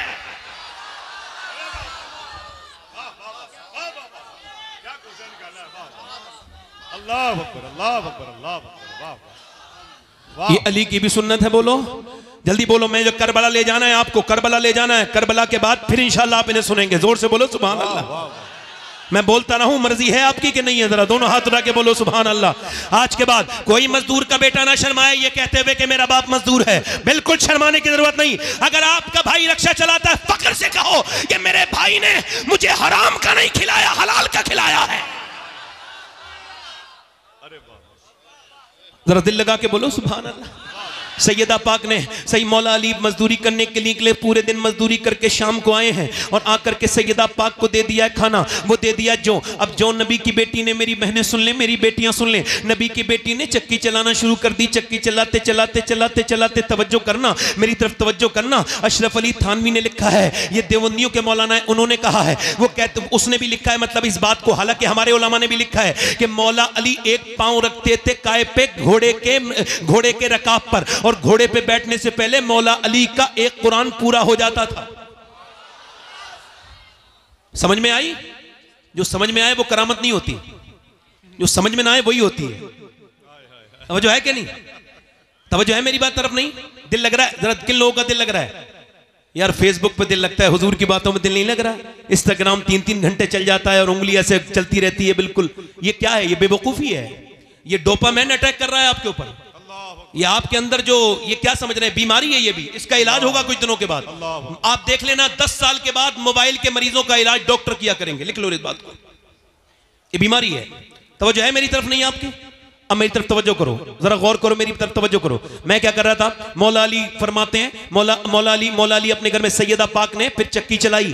अल्लाह अकबर, अल्लाह अकबर, अल्लाह अकबर। ये अली की भी सुन्नत है। बोलो जल्दी बोलो, मैं जो करबला ले जाना है आपको, करबला ले जाना है। करबला के बाद फिर इंशाल्लाह आप इन्हें सुनेंगे। जोर से बोलो सुभान अल्लाह। मैं बोलता रहूं मर्जी है आपकी कि नहीं है? जरा दोनों हाथ उठा के बोलो सुभान अल्लाह। आज के बाद कोई मजदूर का बेटा ना शर्माए ये कहते हुए कि मेरा बाप मजदूर है। बिल्कुल शर्माने की जरूरत नहीं। अगर आपका भाई रक्षा चलाता है फख्र से कहो कि मेरे भाई ने मुझे हराम का नहीं खिलाया, हलाल का खिलाया है। जरा दिल लगा के बोलो सुभान अल्लाह। सैयदा पाक ने सही मौला अली मजदूरी करने के लिए निकले, पूरे दिन मजदूरी करके शाम को आए हैं और आकर के सैयदा पाक को दे दिया खाना, वो दे दिया जो। अब जो नबी की बेटी ने, मेरी बहनें सुन लें, मेरी बेटियां सुन लें, नबी की बेटी ने चक्की चलाना शुरू कर दी। चक्की चलाते चलाते चलाते चलाते तवज्जो करना, मेरी तरफ तवज्जो करना। अशरफ अली थानवी ने लिखा है, ये देवबंदियों के मौलाना है, उन्होंने कहा है, वो कहते उसने भी लिखा है मतलब इस बात को, हालांकि हमारे उलमा ने भी लिखा है कि मौला अली एक पांव रखते थे काय पे घोड़े के घोड़े के रकाब पर और घोड़े पे बैठने से पहले मौला अली का एक कुरान पूरा हो जाता था। समझ में आई? जो समझ में आए वो करामत नहीं होती, जो समझ में ना आए वही होती है। तवज्जो है कि नहीं? तवज्जो है मेरी बात तरफ? नहीं दिल लग रहा है? जरा किन लोगों का दिल लग रहा है? यार फेसबुक पे दिल लगता है, हुजूर की बातों में दिल नहीं लग रहा। इंस्टाग्राम तीन तीन घंटे चल जाता है और उंगली ऐसे चलती रहती है। बिल्कुल ये क्या है? ये बेवकूफी है। ये डोपामाइन अटैक कर रहा है आपके ऊपर। ये आपके अंदर जो ये क्या समझ रहे हैं बीमारी है, ये भी इसका इलाज होगा कुछ दिनों के बाद। आप देख लेना दस साल के बाद मोबाइल के मरीजों का इलाज डॉक्टर किया करेंगे। लिख लो इस बात को, ये बीमारी है। तवज्जो है मेरी तरफ? नहीं आपकी? अब मेरी तरफ तवज्जो करो, जरा गौर करो, मेरी तरफ तवज्जो करो। मैं क्या कर रहा था? मौला अली फरमाते हैं, मौला मौला अली मौला अली अपने घर में सैयदा पाक ने फिर चक्की चलाई।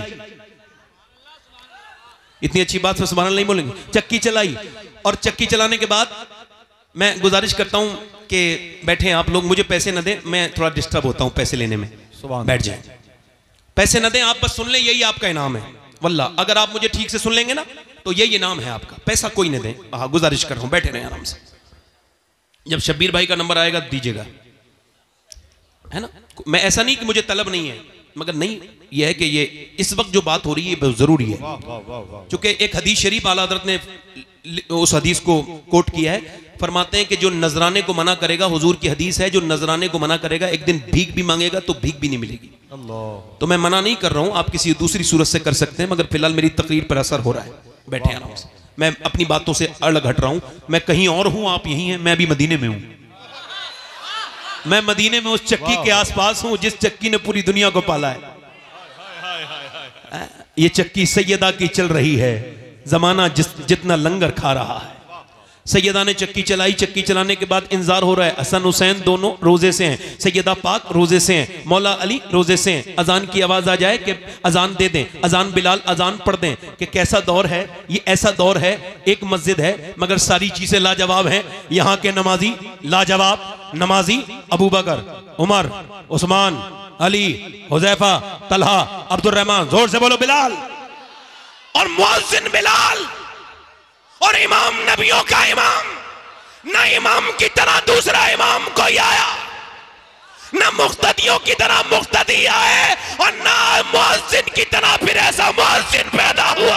इतनी अच्छी बात से सुभान अल्लाह नहीं बोलेंगे। चक्की चलाई और चक्की चलाने के बाद मैं गुजारिश करता हूं कि बैठे आप लोग, मुझे पैसे न दें, मैं थोड़ा डिस्टर्ब होता हूं पैसे लेने में। बैठ जाएं, पैसे न दें, आप बस सुन लें, यही आपका इनाम है। वल्लाह अगर आप मुझे ठीक से सुन लेंगे ना तो यही इनाम है आपका। पैसा कोई न दें। हाँ गुजारिश कर रहा हूं, बैठे रहें आराम से। जब शब्बीर भाई का नंबर आएगा दीजिएगा, है ना? मैं ऐसा नहीं कि मुझे तलब नहीं है, मगर नहीं यह है कि ये इस वक्त जो बात हो रही है बहुत जरूरी है। चूंकि एक हदीस शरीफ आला हज़रत ने उस हदीस को कोट किया है, फरमाते हैं कि जो नजराने को मना करेगा, हुजूर की हदीस है, जो नजराने को मना करेगा एक दिन भीख भी मांगेगा तो भीख भी नहीं मिलेगी। अल्लाह। तो मैं मना नहीं कर रहा हूं, आप किसी दूसरी सूरत से कर सकते हैं, मगर फिलहाल मेरी तकरीर पर असर हो रहा है। बैठे आराम से, मैं अपनी बातों से अलग हट रहा हूं। मैं कहीं और हूं, आप यहीं हैं, मैं अभी मदीने में हूं। मैं मदीने में उस चक्की के आसपास हूं जिस चक्की ने पूरी दुनिया को पाला है। ये चक्की सैयदा की चल रही है, जमाना जिस जितना लंगर खा रहा है। सैयदा ने चक्की चलाई, चक्की चलाने के बाद इंतजार हो रहा है। हसन हुसैन दोनों रोजे से हैं, सैयदा पाक रोजे से हैं, मौला अली रोजे से हैं। अजान की आवाज आ जाए कि अजान दे दें, अजान बिलाल अजान पढ़ दें। कि कैसा दौर है ये, ऐसा दौर है, एक मस्जिद है मगर सारी चीजें लाजवाब हैं। यहाँ के नमाजी लाजवाब नमाजी, अबू बकर, उमर, उस्मान, अली, हुजैफा, तलहा, अब्दुल रहमान। जोर से बोलो बिलाल। और मुअज्जिन बिलाल, और इमाम नबियों का इमाम। ना इमाम की तरह दूसरा इमाम कोई आया, ना मुक्तदियों की तरह मुक्तदी आए, और ना मुअज्जिन की तरह फिर ऐसा मुअज्जिन पैदा हुआ।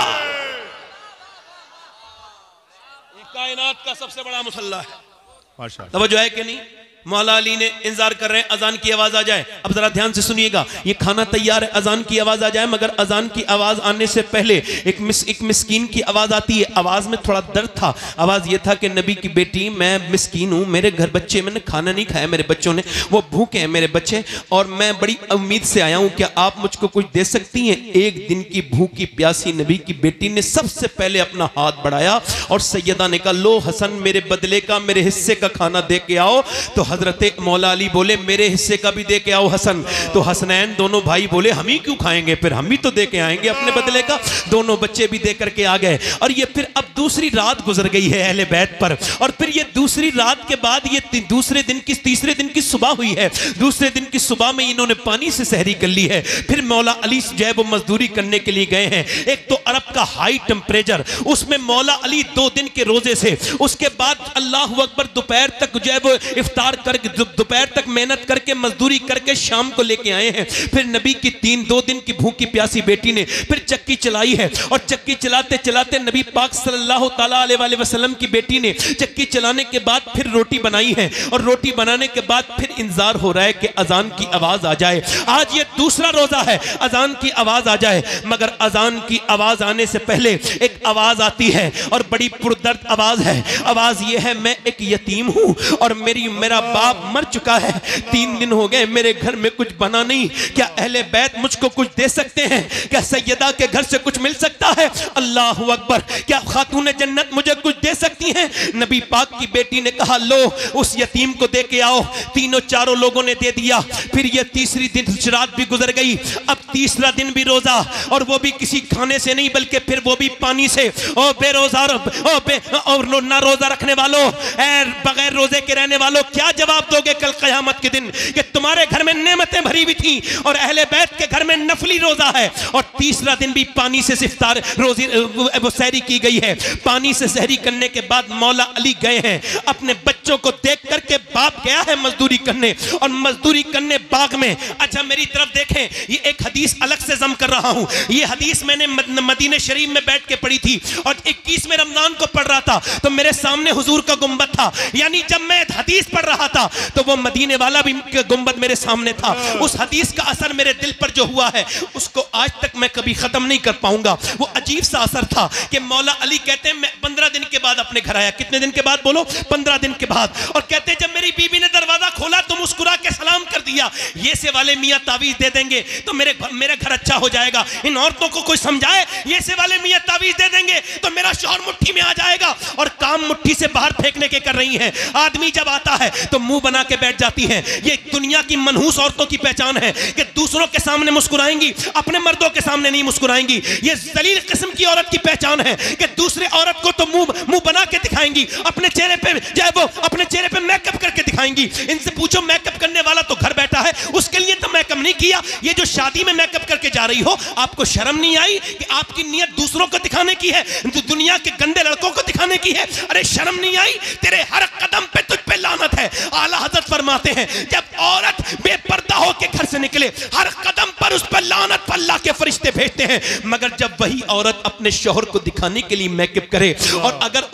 ये कायनात का सबसे बड़ा मुसल्ला है। माशाअल्लाह, तवज्जो है कि नहीं? मौला अली ने इंतजार कर रहे हैं अजान की आवाज आ जाए। अब जरा ध्यान से सुनिएगा, ये खाना तैयार है, अजान की आवाज आ जाए, मगर अजान की आवाज आने से पहले एक मिस एक मिस्कीन की आवाज आती है। आवाज में थोड़ा दर्द था। आवाज ये था कि नबी की बेटी, मैं मिस्कीन हूं, मेरे घर बच्चे, मैंने खाना नहीं खाया, मेरे बच्चों ने, वो भूखे हैं मेरे बच्चे, और मैं बड़ी उम्मीद से आया हूं, क्या आप मुझको कुछ दे सकती हैं? एक दिन की भूखी प्यासी नबी की बेटी ने सबसे पहले अपना हाथ बढ़ाया और सैयदा ने कहा, लो हसन, मेरे बदले का, मेरे हिस्से का खाना दे के आओ। तो हजरत मौला अली बोले, मेरे हिस्से का भी दे के आओ हसन। तो हसनैन दोनों भाई बोले, हम ही क्यों खाएंगे, फिर हम भी तो दे के आएंगे अपने बदले का। दोनों बच्चे भी दे करके आ गए। और ये फिर अब दूसरी रात गुजर गई है अहले बैत पर, और फिर ये दूसरी रात के बाद ये दूसरे दिन की तीसरे दिन की सुबह हुई है। दूसरे दिन की सुबह में इन्होंने पानी से सहरी कर ली है। फिर मौला अली जो है वो मजदूरी करने के लिए गए हैं। एक तो अरब का हाई टेम्परेचर, उसमें मौला अली दो दिन के रोजे से, उसके बाद अल्लाह अकबर दोपहर तक जो है वो इफ्तार करके, दोपहर तक मेहनत करके मजदूरी करके शाम को लेके आए हैं। फिर नबी की तीन दो दिन की भूखी प्यासी बेटी ने फिर चक्की चलाई है, और चक्की चलाते चलाते नबी पाक सल्लल्लाहु ताला अलैहि वसल्लम की बेटी ने चक्की चलाने के बाद फिर रोटी बनाई है, और रोटी बनाने के बाद फिर इंतजार हो रहा है कि अजान की आवाज आ जाए। आज ये दूसरा रोजा है, अजान की आवाज आ जाए, मगर अजान की आवाज आने से पहले एक आवाज आती है, और बड़ी पुरदर्द आवाज है। आवाज ये है, मैं एक यतीम हूं और मेरी मेरा बाप मर चुका है, तीन दिन हो गए मेरे घर में कुछ बना नहीं, क्या अहले बैत मुझको कुछ दे सकते हैं? क्या सैयदा के घर से कुछ मिल सकता है? अल्लाह अकबर, क्या खातून जन्नत मुझे कुछ दे सकती हैं? नबी पाक की बेटी ने कहा, लो उस यतीम को दे के आओ। तीनों चारों लोगों ने दे दिया। फिर ये तीसरी दिन रात भी गुजर गई। अब तीसरा दिन भी रोजा, और वो भी किसी खाने से नहीं, बल्कि फिर वो भी पानी से। ओ बेरोजा, ओ बे और ना रोजा रखने वालों, बगैर रोजे के रहने वालों, क्या जवाब दोगे कल क़यामत के दिन कि तुम्हारे घर में नेमतें भरी हुई थी और अहले बैत के घर में नफली रोजा है? और तीसरा दिन भी पानी से इफ्तार रोजी वो सहरी की गई है। पानी से सहरी करने के बाद मौला अली गए हैं, अपने बच्चों को देख करके बाप गया है मजदूरी करने, और मजदूरी करने बाग में। अच्छा मेरी तरफ देखें, ये एक हदीस अलग से जम कर रहा हूं। ये हदीस मैंने मदीने शरीफ में बैठ के पढ़ी थी, और इक्कीसवें रमजान को पढ़ रहा था, तो मेरे सामने हुजूर का गुंबद था। यानी जब मैं हदीस पढ़ रहा था तो वो मदीने वाला भी गुंबद मेरे सामने था। उस हदीस का असर मेरे दिल पर जो हुआ है उसको आज तक मैं कभी खत्म नहीं कर पाऊंगा। वो अजीब सा असर था कि मौला अली कहते हैं, मैं पंद्रह दिन के बाद अपने घर आया। कितने दिन के बाद बोलो? पंद्रह दिन के बाद। और कहते हैं, जब मेरी बीबी ने दरवाजा खोला तो मुस्कुरा के सलाम कर दिया, ये से वाले मियां तावीज दे देंगे तो मेरे मेरे घर अच्छा हो जाएगा। इन औरतों को कोई समझाए, ये से वाले मियां तावीज दे देंगे तो मेरा शौहर मुट्ठी में आ जाएगा। और काम मुट्ठी से बाहर फेंकने के कर रही हैं। आदमी जब आता है तो मुंह बना के बैठ जाती हैं। ये दुनिया की मनहूस औरतों की पहचान है कि दूसरों के सामने मुस्कुराएंगी, अपने मर्दों के सामने नहीं मुस्कुराएंगी। ये जलील किस्म की औरत की पहचान है कि दूसरे औरत को तो मुंह मुंह बना के दिखाएंगी, अपने चेहरे पे जो वो अपने चेहरे पे मेकअप करके दिखाएंगी। इनसे पूछो, मेकअप करने वाला तो घर बैठा है, उसके लिए तो मेकअप नहीं किया। ये जो शादी में मेकअप करके जा रही हो, आपको शर्म नहीं आई कि आपकी नीयत दूसरों को दिखाने की है, दुनिया के गंदे लड़कों को दिखाने की है? अरे शर्म नहीं आई? तेरे हर कदम पे तुझ पे लानत है। आला हजरत फरमाते हैं, जब औरत बेपर्दा होकर घर से निकले, हर कदम पर उस पर लानत पर अल्लाह के फरिश्ते भेजते हैं। मगर जब वही औरत अपने शौहर को दिखाने के लिए मेकअप करे, और अगर उसका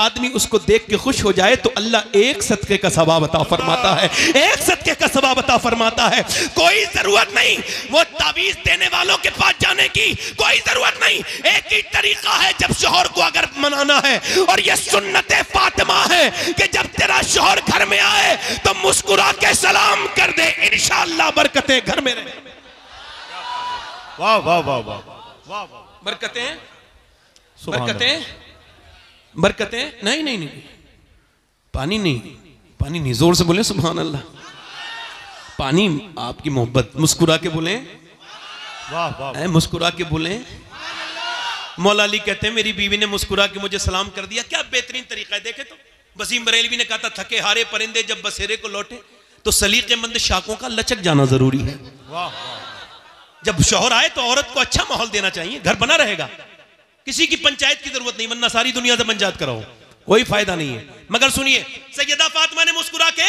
आदमी उसको देख के खुश हो जाए तो अल्लाह एक सदके का सवाब अता फरमाता है, एक सदके का सवाब अता फरमाता है। कोई जरूरत नहीं वो तावीज देने वालों के पास जाने की, कोई जरूरत नहीं। एक ही तरीका है जब शोहर को अगर मनाना है, और ये सुन्नत फातिमा है कि जब तेरा शोहर घर में आए तो मुस्कुरा के सलाम कर दे, इंशाअल्लाह बरकतें घर में रहे। वाह वाह वाह वाह वाह, बरकतें बरकतें बरकतें नहीं नहीं नहीं पानी नहीं, पानी नहीं, जोर से बोले सुभान अल्लाह। पानी आपकी मोहब्बत, मुस्कुरा के बोले वाह वाह, मुस्कुरा के बोले। मौला अली कहते हैं मेरी बीवी ने मुस्कुरा के मुझे सलाम कर दिया, क्या बेहतरीन तरीका है। देखे तो वसीम बरेलवी ने कहा था थके हारे परिंदे जब बसेरे को लौटे, तो सलीकेमंद शाखों का लचक जाना जरूरी है। वाह, जब शौहर आए तो औरत को अच्छा माहौल देना चाहिए, घर बना रहेगा, किसी की पंचायत की जरूरत नहीं, वरना सारी दुनिया से पंचायत कराओ, कोई फायदा नहीं है। मगर सुनिए, सैयदा फातिमा ने मुस्कुरा के,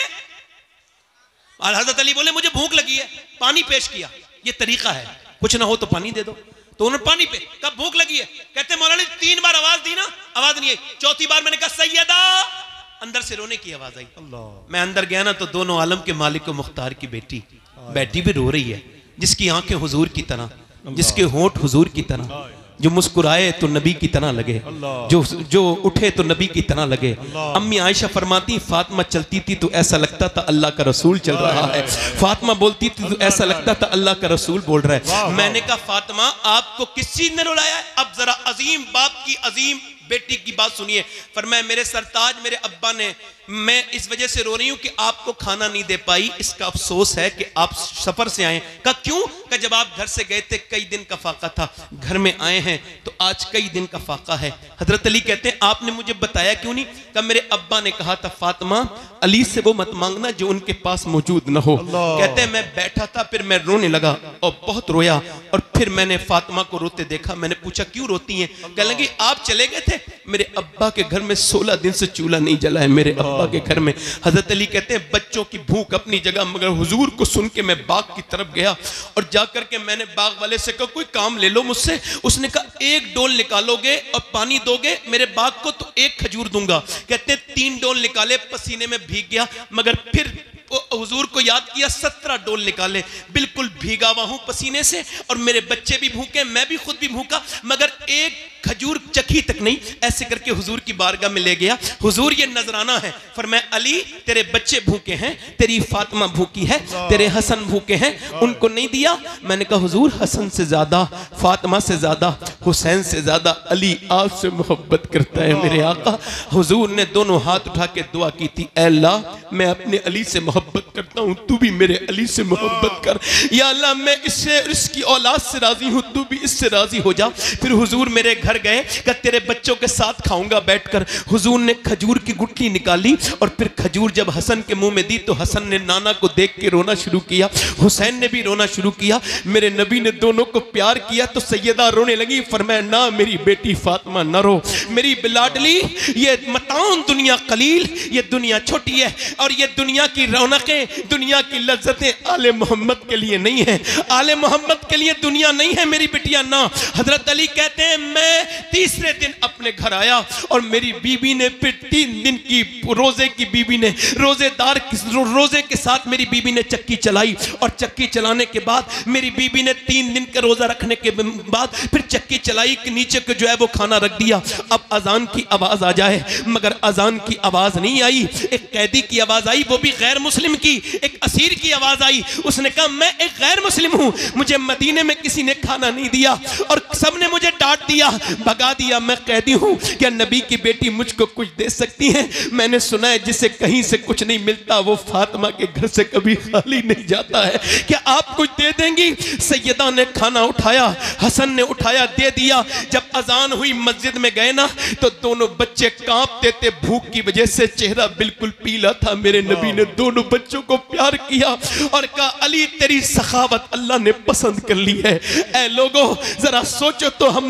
हजरत अली बोले मुझे भूख लगी है, पानी पेश किया। ये तरीका है, कुछ ना हो तो पानी दे दो, तो उन्होंने पानी पे, कब भूख लगी है, कहते मौलाना तीन बार आवाज दी ना, आवाज नहीं आई, चौथी बार मैंने कहा सैयदा, अंदर से रोने की आवाज आई। मैं अंदर गया ना तो दोनों आलम के मालिक को मुख्तार की बेटी बेटी भी रो रही है, जिसकी आंखें हुजूर की तरह, जिसके होंठ हुजूर की तरह, जो मुस्कुराए तो नबी की तरह लगे, जो जो उठे तो नबी की तरह लगे। अम्मी आयशा फरमाती फातिमा चलती थी तो ऐसा लगता था अल्लाह का रसूल चल रहा है, फातिमा बोलती थी तो ऐसा लगता था अल्लाह का रसूल बोल रहा है। मैंने कहा फातिमा आपको किस चीज ने रुलाया है, अब जरा अजीम बाप की अजीम बेटी की बात सुनिए। फरमाया मेरे सरताज मेरे अब्बा ने, मैं इस वजह से रो रही हूं कि आपको खाना नहीं दे पाई, इसका अफसोस है कि आप सफर से आए। कहा क्यों? कि जब आप घर से गए थे कई दिन का फाका था, घर में आए हैं तो आज कई दिन का फाका है। हजरत अली कहते हैं आपने मुझे बताया क्यों नहीं? कहा मेरे अब्बा ने कहा था फातिमा अली से वो मत मांगना जो उनके पास मौजूद न हो। कहते हैं मैं बैठा था, फिर मैं रोने लगा और बहुत रोया, और फिर मैंने फातिमा को रोते देखा। मैंने पूछा क्यों रोती हैं? कहने लगी आप चले गए थे, मेरे अब्बा के घर में सोलह दिन से चूल्हा नहीं जला है, मेरे अब्बा के घर में। हजरत अली कहते हैं बच्चों की भूख अपनी जगह, मगर हुजूर को सुन के मैं बाग की तरफ गया और जाकर के मैंने बाग वाले से कहा कोई काम ले लो मुझसे। उसने कहा एक डोल निकालोगे और पानी दोगे मेरे बाग को तो एक खजूर दूंगा। कहते तीन डोल निकाले, पसीने में भीग गया, मगर फिर हुजूर को याद किया, सत्रह डोल निकाले, बिल्कुल भीगा हुआ हूं पसीने से, और मेरे बच्चे भी भूखे, मैं भी खुद भी भूखा, मगर एक खजूर चखी तक नहीं। ऐसे करके हुजूर की बारगाह में ले गया। हुजूर ये नजराना है, फरमाया अली तेरे बच्चे भूखे हैं, तेरी फातिमा भूखी है, तेरे हसन भूखे हैं, उनको नहीं दिया। मैंने कहा हुजूर हसन से ज्यादा, फातिमा से ज्यादा, हुसैन से ज्यादा अली आपसे मोहब्बत करता है मेरे आका। हुजूर ने दोनों हाथ उठा के दुआ की थी, ऐ अल्लाह मैं अपने अली से मोहब्बत करता हूं, तू भी मेरे अली से मोहब्बत कर। या अल्लाह मैं इससे, इसकी औलाद से राजी हूं, तू भी इससे राजी हो जा। फिर हुजूर मेरे घर गए, कि तेरे बच्चों के साथ खाऊंगा बैठकर। हुजूर ने खजूर की गुठली निकाली और फिर खजूर जब हसन के मुंह में दी तो हसन ने नाना को देख के रोना शुरू किया, हुसैन ने भी रोना शुरू किया। मेरे नबी ने दोनों को प्यार किया तो सैयदा रोने लगी। फरमाया ना मेरी बेटी फातिमा न रो, मेरी बिलाडली, ये मताउन दुनिया कलील, ये दुनिया छोटी है और ये दुनिया की रौनकें, दुनिया की लज्जतें आले मोहम्मद के लिए नहीं है, आले मोहम्मद के लिए दुनिया नहीं है मेरी बिटिया ना। हजरत अली कहते हैं मैं तीसरे दिन अपने घर आया और मेरी बीबी ने फिर तीन दिन की रोजे की बीबी ने रोजेदार रोजे के साथ मेरी बीबी ने चक्की चलाई, और चक्की चलाने के बाद मेरी बीबी ने तीन दिन का रोजा रखने के बाद फिर चक्की चलाई कि नीचे को जो है वो खाना रख दिया। अब अजान की आवाज आ जाए, मगर अजान की आवाज नहीं आई, एक कैदी की आवाज आई, वो भी गैर मुस्लिम की, एक असीर की आवाज आई। उसने कहा मैं एक गैर मुस्लिम हूं, मुझे मदीने में किसी ने खाना नहीं दिया और सबने मुझे डांट दिया, भगा दिया, मैं कैदी हूं, क्या नबी की बेटी मुझको कुछ दे सकती है? मैंने सुना है जिसे कहीं से कुछ नहीं मिलता वो फातिमा के घर से कभी खाली नहीं जाता है, क्या आप कुछ दे देंगी? सैयदा ने खाना उठाया, हसन ने उठाया, दे दिया। जब अजान हुई मस्जिद में गए ना तो दोनों बच्चे कांपते थे भूख की वजह से, चेहरा बिल्कुल पीला था। मेरे नबी ने दोनों बच्चों को प्यार किया और कहा अली तेरी सखावत अल्लाह ने पसंद कर ली है। ऐ लोगों जरा सोचो तो, हम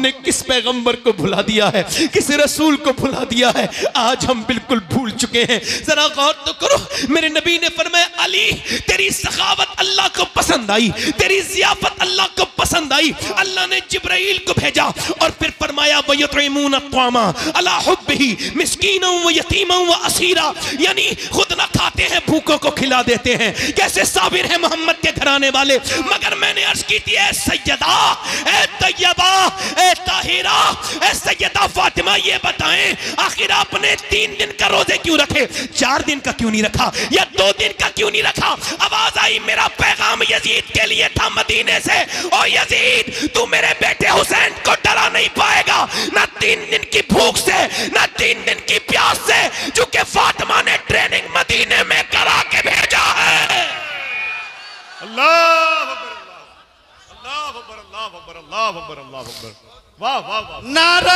हमने किस पैगंबर को भुला दिया है, किस रसूल को भुला दिया है, आज हम बिल्कुल भूल चुके हैं। जरा गौर तो करो, मेरे नबी ने फरमाया अली तेरी सखावत अल्लाह को पसंद आई, तेरी ज़ियाफत अल्लाह को पसंद आई। अल्लाह ने जिब्राइल को भेजा और फिर फरमाया वयुतइमून अत्वामा अला हुब्बिही मिस्कीना व यतीमा व असीरा, यानी खुद ना खाते हैं भूखों को खिला देते हैं। कैसे साबिर है मोहम्मद के घराने वाले। मगर मैंने अर्ज की थी, ए सैयदा, ए तैयबा, ए ताहिरा, ए सैयदा फातिमा, ये बताएं आखिर आपने तीन दिन का रोजे क्यों रखे, चार दिन का क्यों नहीं रखा, या दो दिन का क्यों नहीं रखा? आवाज आई, मेरा पैगाम यजीद के लिए था मदीने से, ओ यजीद तू मेरे बेटे हुसैन को डरा नहीं पाएगा, ना तीन दिन की भूख से, ना तीन दिन की प्यास से, चूंकि फातिमा ने ट्रेनिंग मदीने में करा के भेजा है। अल्लाह अकबर, अल्लाह अकबर, अल्लाह अकबर, अल्लाह अकबर, अल्लाह अकबर। वाह वाह वाह, नारे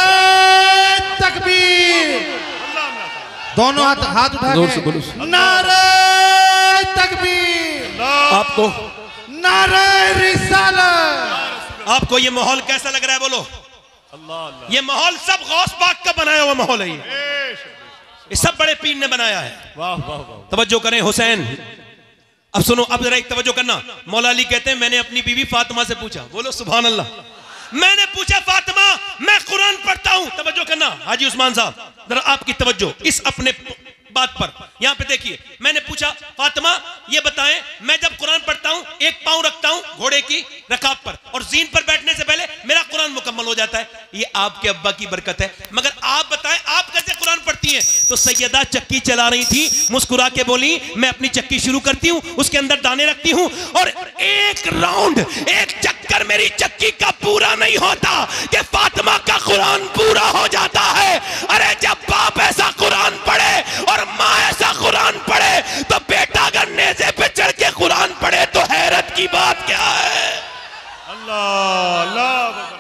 तकबीर, दोनों हाथ हाथ उठा के नारे तकबीर, आपको नारे रिसालत। आपको ये माहौल कैसा लग रहा है? बोलो अल्लाह अल्लाह। ये माहौल सब गौस पाक का बनाया हुआ माहौल है, ये ये सब बड़े पीर ने बनाया है। वाह वाह वाह। तवज्जो करें हुसैन, अब सुनो, अब जरा एक तवज्जो करना। मौला अली कहते हैं मैंने अपनी बीवी फातिमा से पूछा, बोलो सुभान अल्लाह, मैंने पूछा फातिमा मैं कुरान पढ़ता हूं, तवज्जो करना हाजी उस्मान साहब, जरा आपकी तवज्जो इस अपने बात पर, यहां पे देखिए। मैंने पूछा फातिमा ये बताएं, मैं जब कुरान पढ़ता हूं एक पांव रखता हूं घोड़े की रकाब पर और जीन पर बैठने से पहले मेरा कुरान मुकम्मल हो जाता है, ये आपके अब्बा की बरकत है, मगर आप बताएं आप कैसे कुरान पढ़ती हैं? तो सैयदा चक्की चला रही थी, मुस्कुरा के बोली मैं अपनी चक्की शुरू करती हूं, उसके अंदर दाने रखती हूं और एक राउंड, एक चक्कर मेरी चक्की का पूरा नहीं होता कि फातिमा का कुरान पूरा हो जाता है। अरे जब बाप ऐसा कुरान पढ़े और माँ ऐसा कुरान पढ़े तो बेटा अगर नेज़े पे चढ़ के कुरान पढ़े तो हैरत की बात क्या है? अल्लाह अल्लाह अकबर,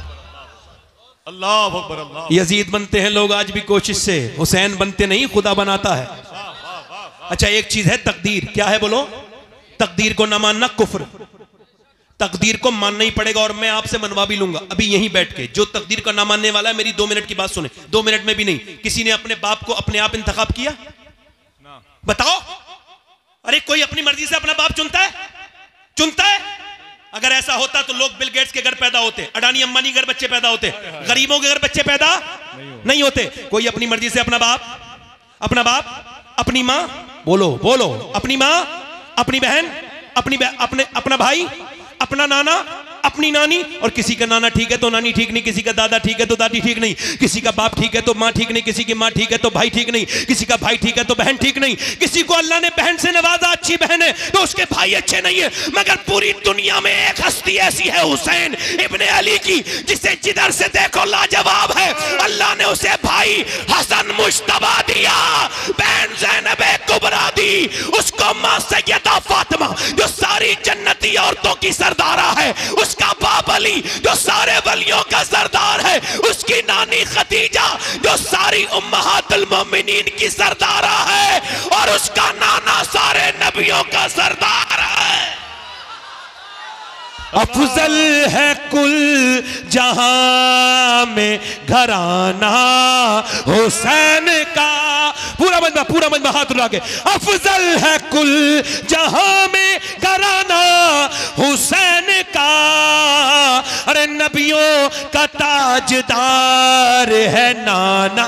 अल्लाह अकबर, अल्लाह। यजीद बनते हैं लोग आज भी कोशिश से, हुसैन बनते नहीं, खुदा बनाता है। अच्छा एक चीज है तकदीर, क्या है बोलो? तकदीर को ना मानना कुफ्र, तकदीर को मानना ही पड़ेगा और मैं आपसे मनवा भी लूंगा अभी यहीं बैठ के। जो तकदीर को ना मानने वाला है मेरी दो मिनट की बात सुने, दो मिनट में भी नहीं। किसी ने अपने बाप को अपने आप इंतखाब किया? बताओ, अरे कोई अपनी मर्जी से अपना बाप चुनता है? चुनता है? अगर ऐसा होता तो लोग बिल गेट्स के घर पैदा होते, अडानी अंबानी के घर बच्चे पैदा होते, गरीबों के घर बच्चे पैदा नहीं होते। कोई अपनी मर्जी से अपना बाप, अपना बाप, अपनी माँ, बोलो बोलो, अपनी माँ, अपनी बहन, अपनी अपने अपना भाई, अपना नाना, अपनी नानी, और किसी का नाना ठीक है तो नानी ठीक नहीं, किसी का दादा ठीक है तो दादी ठीक नहीं, किसी का बाप ठीक है तो माँ ठीक नहीं, किसी की माँ ठीक है तो भाई ठीक नहीं, किसी का भाई ठीक है तो बहन ठीक नहीं, किसी को अल्लाह ने बहन से नवाजा अच्छी बहन है तो उसके भाई अच्छे नहीं है। मगर पूरी दुनिया में एक हस्ती ऐसी है हुसैन इब्ने अली की, जिसे जिधर से देखो लाजवाब है। अल्लाह ने उसे भाई हसन मुश्तबा दिया, बहन ज़ैनब कुबरा दी, उसको माँ सैयदा फातिमा जो सारी जन्नती औरतों की सरदारा है, उसका बाप अली जो सारे वलियों का सरदार है, उसकी नानी खदीजा जो सारी उम्महातुल मोमिनीन की सरदारा है, और उसका नाना सारे नबियों का सरदार है। अफजल है कुल जहां में घराना हुसैन का, पूरा मजमा पूरा मजमा हाथ उठा के, अफजल है कुल जहां में घराना हुसैन का, अरे नबियों का ताजदार है नाना।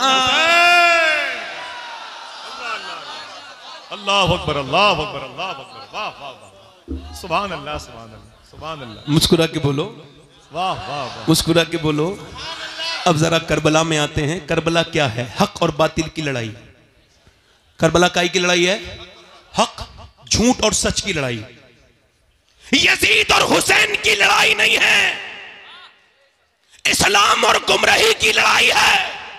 अल्लाह अकबर, अल्लाह अकबर, अल्लाह अकबर, वाह वाह वाह, सुभान अल्लाह, सुभान अल्लाह, सुभान अल्लाह। मुस्कुरा के बोलो, वाह वाह वाह, मुस्कुरा के बोलो। अब जरा करबला में आते हैं। करबला क्या है? हक और बातिल की लड़ाई। करबला काई की लड़ाई है? हक, झूठ और सच की लड़ाई। यजीद और हुसैन की लड़ाई नहीं है, इस्लाम और गुमराही की लड़ाई है।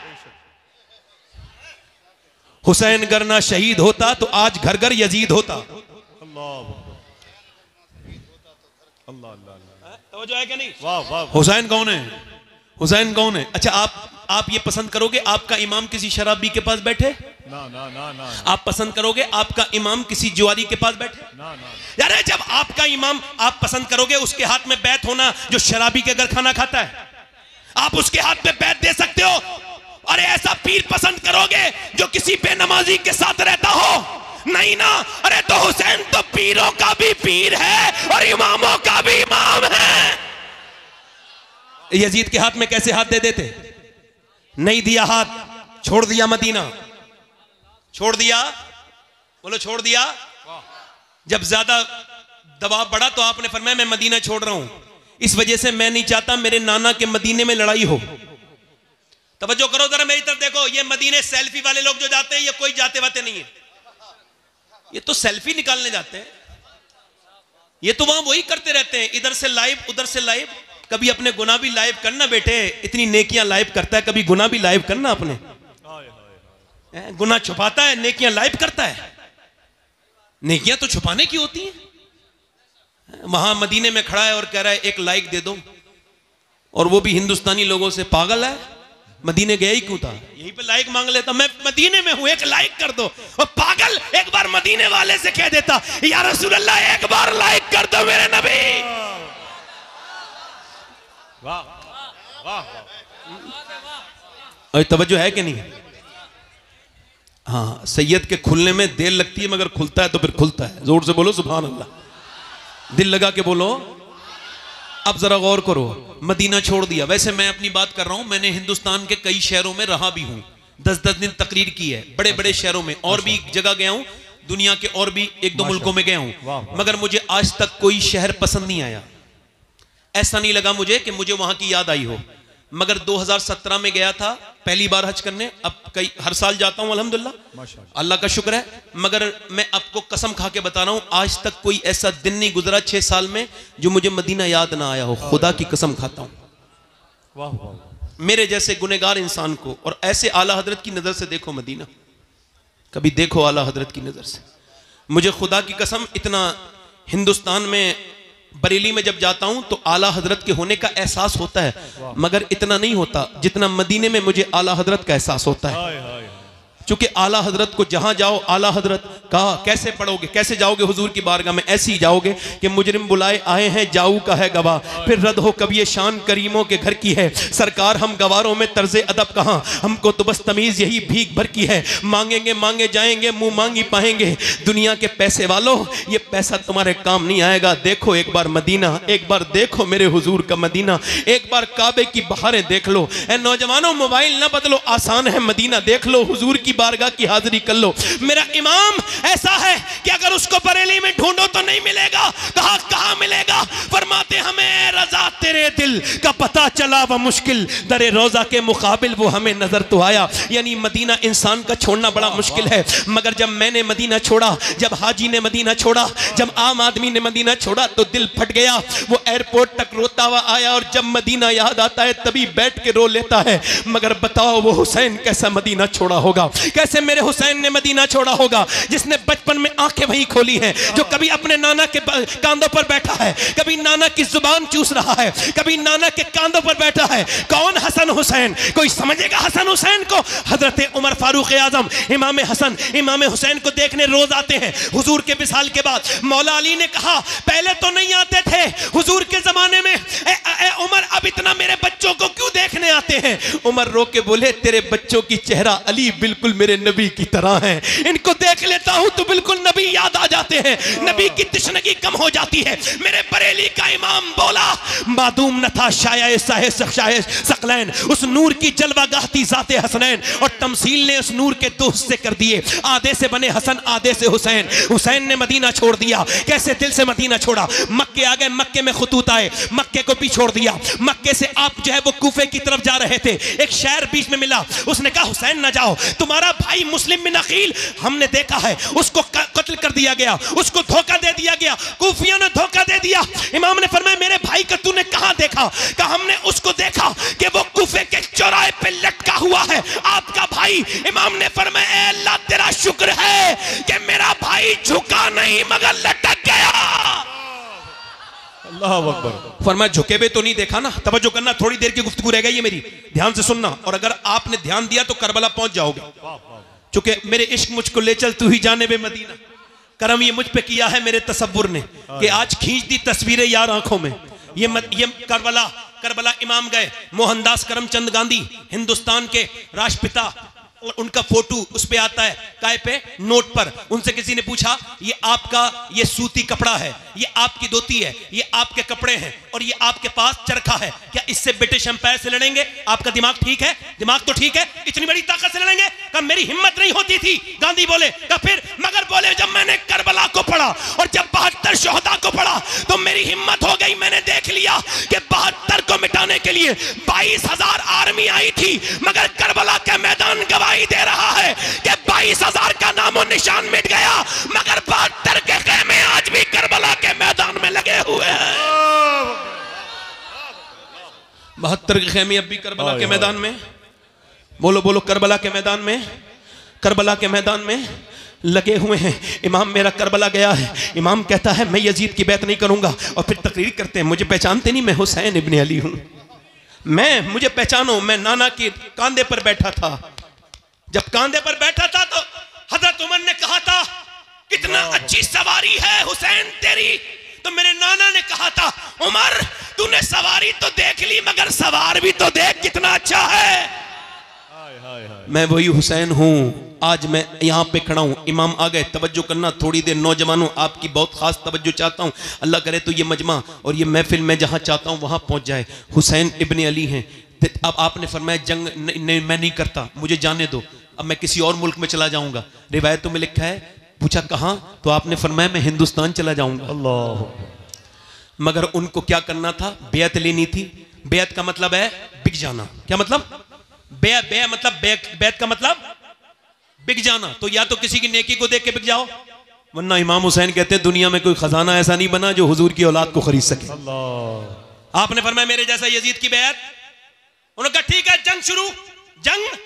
हुसैन अगर ना शहीद होता तो आज घर घर यजीद होता। अल्लाह अल्लाह अल्लाह, तवज्जो है क्या नहीं? वाह वाह। हुसैन कौन है? हुसैन कौन है? अच्छा आप आप ये पसंद करोगे आपका इमाम किसी शराबी के पास बैठे? ना ना ना ना। आप पसंद करोगे आपका इमाम किसी जुआरी के पास बैठे? ना ना। यार जब आपका इमाम, आप पसंद करोगे उसके हाथ में बैत होना जो शराबी के घर खाना खाता है? आप उसके हाथ में बैठ दे सकते हो? अरे ऐसा पीर पसंद करोगे जो किसी बेनमाजी के साथ रहता हो? नहीं ना। अरे तो हुसैन तो पीरों का भी पीर है और इमामों का भी इमाम है। यजीद के हाथ में कैसे हाथ दे देते? नहीं दिया हाथ, छोड़ दिया मदीना। छोड़ दिया, बोलो छोड़ दिया। जब ज्यादा दबाव बढ़ा तो आपने फरमाया मैं मदीना छोड़ रहा हूं, इस वजह से मैं नहीं चाहता मेरे नाना के मदीने में लड़ाई हो। तवज्जो करो जरा मेरी तरफ देखो, ये मदीने सेल्फी वाले लोग जो जाते हैं ये कोई जाते वाते नहीं है, ये तो सेल्फी निकालने जाते हैं। ये तो वहां वही करते रहते हैं, इधर से लाइव उधर से लाइव। कभी अपने गुनाह भी लाइव करना बेटे, इतनी नेकियां लाइव करता है, कभी गुनाह भी लाइव करना। अपने गुनाह छुपाता है, नेकियां लाइव करता है। नेकियां तो छुपाने की होती हैं। वहां मदीने में खड़ा है और कह रहा है एक लाइक दे दो, और वो भी हिंदुस्तानी लोगों से। पागल है, मदीने गया ही क्यों था? यहीं पे लाइक मांग लेता, मैं मदीने में हूं एक लाइक कर दो। और पागल एक बार मदीने वाले से कह देता या रसूल अल्लाह एक बार लाइक कर दो मेरे नबी। वाह वाह। और तवज्जो है कि नहीं? हाँ, सैयद के खुलने में देर लगती है मगर खुलता है तो फिर खुलता है। जोर से बोलो सुभान अल्लाह, दिल लगा के बोलो। अब जरा गौर करो, मदीना छोड़ दिया। वैसे मैं अपनी बात कर रहा हूं, मैंने हिंदुस्तान के कई शहरों में रहा भी हूं, दस दस दिन तकरीर की है, बड़े बड़े शहरों में, और भी जगह गया हूं, दुनिया के और भी एक दो मुल्कों में गया हूं, मगर मुझे आज तक कोई शहर पसंद नहीं आया। ऐसा नहीं लगा मुझे कि मुझे वहां की याद आई हो। मगर दो हज़ार सत्रह में गया था पहली बार हज करने, अब कई हर साल जाता हूं अल्हम्दुलिल्लाह, अल्लाह का शुक्र है। मगर मैं आपको कसम खा के बता रहा हूं, आज तक कोई ऐसा दिन नहीं गुजरा छह साल में जो मुझे मदीना याद ना आया हो। खुदा की कसम खाता हूं। वाह वाह। मेरे जैसे गुनहगार इंसान को, और ऐसे आला हजरत की नजर से देखो मदीना, कभी देखो आला हजरत की नजर से। मुझे खुदा की कसम, इतना हिंदुस्तान में बरेली में जब जाता हूं तो आला हजरत के होने का एहसास होता है, मगर इतना नहीं होता जितना मदीने में मुझे आला हजरत का एहसास होता है। हाय हाय। चूंकि आला हजरत को जहां जाओ, आला हजरत कहा कैसे पढ़ोगे, कैसे जाओगे हुजूर की बारगाह में? ऐसे ही जाओगे कि मुजरिम बुलाए आए हैं, जाऊ का है गवाह, फिर रद हो कभी ये शान करीमों के घर की है। सरकार हम गवारों में तर्जे अदब कहाँ, हमको तो बस तमीज यही भीख भर की है। मांगेंगे मांगे जाएंगे, मुंह मांगी पाएंगे। दुनिया के पैसे वालों, ये पैसा तुम्हारे काम नहीं आएगा। देखो एक बार मदीना, एक बार देखो मेरे हुजूर का मदीना, एक बार काबे की बहारें देख लो। ए नौजवानों, मोबाइल ना बदलो, आसान है, मदीना देख लो, हुजूर की बारगाह की हाजिरी कर लो। मेरा इमाम ऐसा है कि अगर उसको बरेली में ढूंढो तो नहीं मिलेगा। कहा कहां मिलेगा? फरमाते हमें रजा तेरे दिल का पता चला व मुश्किल दरे रोजा के मुकाबिल वो हमें नजर तो आया। यानी मदीना इंसान का छोड़ना बड़ा मुश्किल है, मगर जब मैंने मदीना छोड़ा, जब हाजी ने मदीना छोड़ा, जब आम आदमी ने मदीना छोड़ा तो दिल फट गया। वो एयरपोर्ट तक रोता हुआ आया, और जब मदीना याद आता है तभी बैठ के रो लेता है। मगर बताओ वो हुसैन कैसा मदीना छोड़ा होगा, कैसे मेरे हुसैन ने मदीना छोड़ा होगा, जिसने बचपन में आंखें वहीं खोली हैं, जो कभी अपने नाना के कांधों पर बैठा है, कभी नाना की जुबान चूस रहा है, कभी नाना के कांधों पर बैठा है। कौन? हसन हुसैन। कोई समझेगा हसन हुसैन को? हजरत उमर फारूक आजम इमाम हसन इमाम हुसैन को देखने रोज आते हैं हुजूर के विसाल के बाद। मौला अली ने कहा पहले तो नहीं आते थे हुजूर के जमाने में, ए, ए, उमर अब इतना मेरे बच्चों को क्यों देखने आते हैं? उमर रो के बोले तेरे बच्चों की चेहरा अली बिल्कुल मेरे नबी की तरह है, इनको देख लेता हूं तो बिल्कुल नबी याद आ जाते हैं, नबी की तशनगी कम हो जाती है। मेरे बरेली का इमाम बोला मादूम न था शाये साहे शाये सकलैन, उस नूर की जलवा गाहती जाते हसनैन, और तमसील ने उस नूर के दो हिस्से कर दिए, आधे से बने हसन आधे से हुसैन। हुसैन ने मदीना छोड़ दिया। कैसे दिल से मदीना छोड़ा? मक्के आ गए, मक्के में खतूत आए, मक्के को भी छोड़ दिया। मक्के से आप जो है वो कूफे की तरफ जा रहे थे, एक शहर बीच में मिला, उसने कहा हुसैन ना जाओ, तुम्हारा भाई मुस्लिम बिन अकील हमने देखा है उसको कत्ल कर दिया गया, उसको धोखा दे दिया गया, कूफियों ने धोखा दे दिया। इमाम ने फरमाया मेरे भाई का तूने कहां देखा? कहा हमने उसको देखा कि वो कूफे के चौराहे पे लटका हुआ है, आपका भाई। इमाम ने फरमाया अल्लाह तेरा शुक्र है कि मेरा भाई झुका नहीं मगर लटक गया। अल्लाह अकबर। फरमाया झुके हुए तो नहीं देखा ना। तवज्जो करना, थोड़ी देर की गुफ्तगू रह गई है मेरी, ध्यान से सुनना, और अगर आपने ध्यान दिया तो करबला पहुंच जाओगे। चूंकि मेरे इश्क मुझको ले चल तू ही जाने बे मदीना, करम ये मुझ पे किया है मेरे तसव्वुर ने कि आज खींच दी तस्वीरें यार आंखों में। ये मत, ये करबला करबला इमाम गए, मोहनदास करमचंद गांधी हिंदुस्तान के राष्ट्रपिता, और उनका फोटो उस पे आता है काय पे, नोट पर। उनसे किसी ने पूछा ये आपका ये सूती कपड़ा है, ये आपकी धोती है, ये आपके कपड़े हैं और ये आपके पास चरखा है, क्या इससे ब्रिटिश एम्पायर से लड़ेंगे? आपका दिमाग ठीक है? दिमाग तो ठीक है, इतनी बड़ी ताकत से लड़ेंगे? कहा मेरी हिम्मत नहीं होती थी। गांधी बोले, कहा फिर? मगर बोले जब मैंने करबला को पढ़ा और जब बहत्तर शोहदा को पढ़ा तो मेरी हिम्मत हो गई। मैंने देख लिया कि बहत्तर को मिटाने के लिए बाईस हजार आर्मी आई थी, मगर करबला के मैदान गवाही दे रहा है कि बाईस हजार का नामो निशान मिट गया, मगर बहत्तर के खेमे आज भी करबला के मैदान में लगे हुए हैं। बहत्तर के खेमे अब भी करबला के मैदान में, बोलो बोलो, करबला के मैदान में, करबला के मैदान में लगे हुए हैं। इमाम मेरा करबला गया है, इमाम कहता है मैं यजीद की बैत नहीं करूंगा, और फिर तकरीर करते हैं मुझे पहचानते नहीं, मैं हुसैन इब्ने अली हूं, मैं मुझे पहचानो, मैं नाना के कांधे पर बैठा था। जब कांधे पर बैठा था तो हजरत उमर ने कहा था कितना अच्छी सवारी है हुसैन तेरी, तो मेरे नाना ने कहा था उमर तूने सवारी तो देख ली मगर सवार भी तो देख कितना अच्छा है। हाय हाय हाय। मैं वही हुसैन हूं, आज मैं यहाँ पे खड़ा हूँ। इमाम आ गए, तवज्जो करना थोड़ी देर, नौजवानों आपकी बहुत खास तवज्जो चाहता हूँ, अल्लाह करे तो ये मजमा और ये महफिल मैं जहाँ चाहता हूँ वहाँ पहुँच जाए। हुसैन इब्ने अली हैं। अब आपने फरमाया जंग न, न, मैं नहीं करता, मुझे जाने दो, अब मैं किसी और मुल्क में चला जाऊंगा। रिवायतों में लिखा है, पूछा कहां, तो आपने फरमाया मैं हिंदुस्तान चला जाऊंगा। अल्लाह। मगर उनको क्या करना था? बेअत लेनी थी। बेअत का मतलब है बिक जाना। क्या मतलब? बे बे मतलब बेअत का मतलब बिक जाना। तो या तो किसी की नेकी को देख के बिक जाओ, वरना इमाम हुसैन कहते हैं दुनिया में कोई खजाना ऐसा नहीं बना जो हुजूर की औलाद को खरीद सके। अल्लाह। आपने फरमाया मेरे जैसा यजीद की बेअत। उन्होंने कहा ठीक है जंग शुरू। जंग।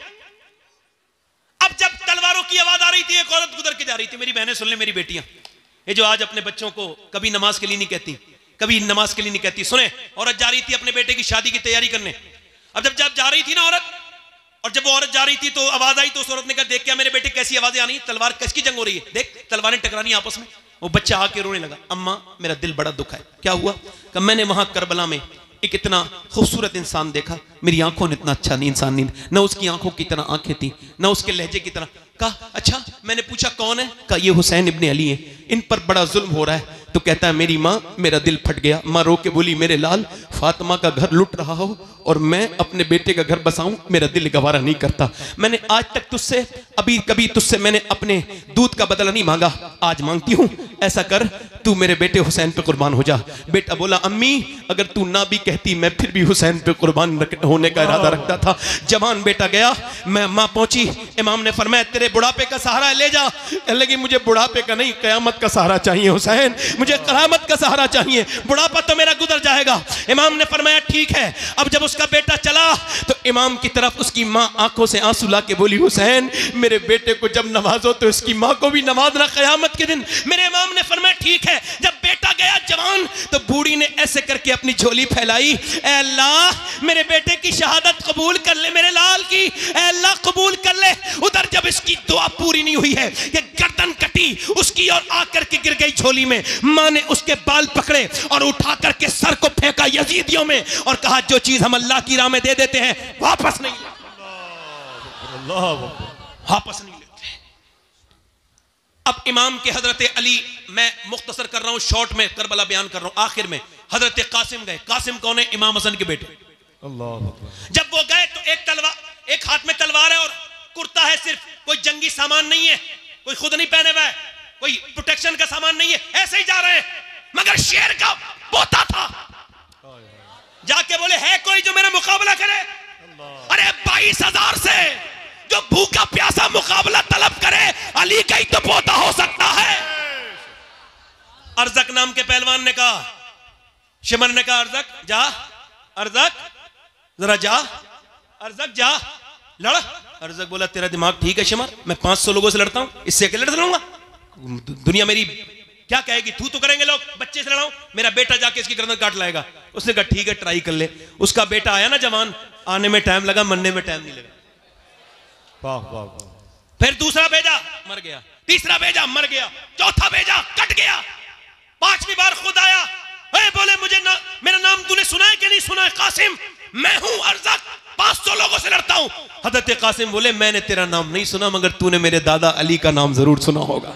अब जब तलवारों की आवाज आ रही थी, एक औरत गुजर के जा रही थी। मेरी बहनें सुन ले, मेरी बेटियां, ये जो आज अपने बच्चों को कभी नमाज के लिए नहीं कहती, कभी नमाज के लिए नहीं कहती, सुने, औरत जा रही थी अपने बेटे की शादी की तैयारी करने। अब जब जब जा रही थी ना औरत, और जब वो औरत जा रही थी तो आवाज आई, तो उस औरत ने कहा देख क्या मेरे बेटे कैसी आवाजें आ रही, तलवार किसकी जंग हो रही है, देख तलवारें टकरानी आपस में। वो बच्चा आके रोने लगा, अम्मा मेरा दिल बड़ा दुख है। क्या हुआ? कि मैंने वहां करबला में एक इतना खूबसूरत इंसान देखा, मेरी आंखों ने इतना अच्छा नहीं इंसान नहीं, न उसकी आंखों की तरह आंखें थी, न उसके लहजे की तरह। कहा अच्छा, मैंने पूछा कौन है? कहा ये हुसैन इब्ने अली है, इन पर बड़ा जुल्म हो रहा है। तो कहता है मेरी माँ, मेरा दिल फट गया। माँ रो के बोली मेरे लाल, फातिमा का घर लुट रहा हो और मैं अपने बेटे का घर बसाऊं, मेरा दिल गवारा नहीं करता। मैंने आज तक तुझसे अभी कभी तुझसे मैंने अपने दूध का बदला नहीं मांगा, आज मांगती हूं, ऐसा कर तू मेरे बेटे हुसैन पे कुर्बान हो जा। बेटा बोला अम्मी अगर तू ना भी कहती मैं फिर भी हुसैन पे कुर्बान होने का इरादा रखता था। जवान बेटा गया, मैं माँ पहुंची, इमाम ने फरमाया तेरे बुढ़ापे का सहारा ले जा। कहने लगी मुझे बुढ़ापे का नहीं, कयामत का सहारा चाहिए हुसैन, मुझे कयामत का सहारा चाहिए, बुढ़ापा तो मेरा गुजर जाएगा। इमाम ने फरमाया ठीक है। अब जब उसका बेटा चला तो इमाम की तरफ उसकी माँ आंखों से आंसू ला के बोली हुसैन मेरे बेटे को जब नवाजो तो उसकी माँ को भी नवाजना कयामत के दिन। मेरे इमाम ने फरमाया ठीक है। जब बेटा गया जवान तो बूढ़ी ने ऐसे करके अपनी झोली फैलाई, ऐ अल्लाह मेरे बेटे की शहादत कबूल कर ले, मेरे लाल की ऐ अल्लाह कबूल कर ले। उधर जब इसकी दुआ पूरी नहीं हुई है, ये गर्दन कटी उसकी और आकर के गिर गई झोली में। मां ने उसके बाल पकड़े और उठा करके सर को फेंका यजीदियों में और कहा जो चीज हम अल्लाह की राह में दे देते हैं वापस नहीं लेते, वापस नहीं लेते। अब इमाम के हजरत अली, मैं मुख्तसर कर रहा हूं, शॉर्ट में करबला बयान कर रहा हूं, आखिर में हजरत कासिम गए। कासिम कौन है? इमाम हसन के बेटे। अल्लाह। जब वो गए तो एक तलवार, एक हाथ में तलवार है और कुर्ता है, सिर्फ कोई जंगी सामान नहीं है, कोई खुद नहीं पहने हुआ है, कोई प्रोटेक्शन का सामान नहीं है, ऐसे ही जा रहे हैं। मगर शेर का पोता था, जाके बोले है कोई जो मेरा मुकाबला करे? अरे बाईस हजार से जो भूखा प्यासा मुकाबला तलब करे, अली का ही तो पोता हो सकता है। अर्जक नाम के पहलवान ने कहा, शिमर ने कहा अर्जक जा, अर्जक जरा जा, अर्जक जा लड़। अर्जक बोला तेरा दिमाग ठीक है शिमर, मैं पांच सौ लोगों से लड़ता हूं, इससे अकेले लड़ लूंगा? दुनिया मेरी क्या कहेगी, तू तो करेंगे लोग, बच्चे से लड़ाऊं, मेरा बेटा जाके इसकी गर्दन काट लाएगा। उसने कहा ठीक है ट्राई कर ले। उसका बेटा आया ना जवान, आने में टाइम लगा, मरने में टाइम नहीं लगा। वाह वाह वाह। फिर दूसरा भेजा, मर गया, तीसरा भेजा, मर गया, चौथा भेजा, कट गया, पांचवी बार खुद आया, ए, बोले मुझे ना, मेरा नाम तूने सुना है कि नहीं सुना है? कासिम, मैं हूं अरज़क, पांच सौ लोगों से लड़ता हूं। हजरत कासिम बोले मैंने तेरा नाम नहीं सुना, मगर तूने मेरे दादा अली का नाम जरूर सुना होगा।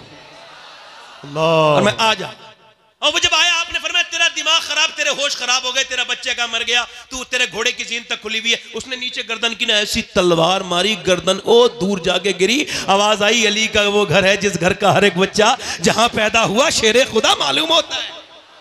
और मैं आ जा, और वो जब आया आपने फरमाया तेरा दिमाग खराब, तेरे होश खराब हो गए, तेरा बच्चे का मर गया, तू तेरे घोड़े की जीन तक खुली हुई है। उसने नीचे गर्दन की ना ऐसी तलवार मारी, गर्दन ओ दूर जाके गिरी। आवाज आई अली का वो घर है जिस घर का हर एक बच्चा जहां पैदा हुआ शेरे खुदा मालूम होता है।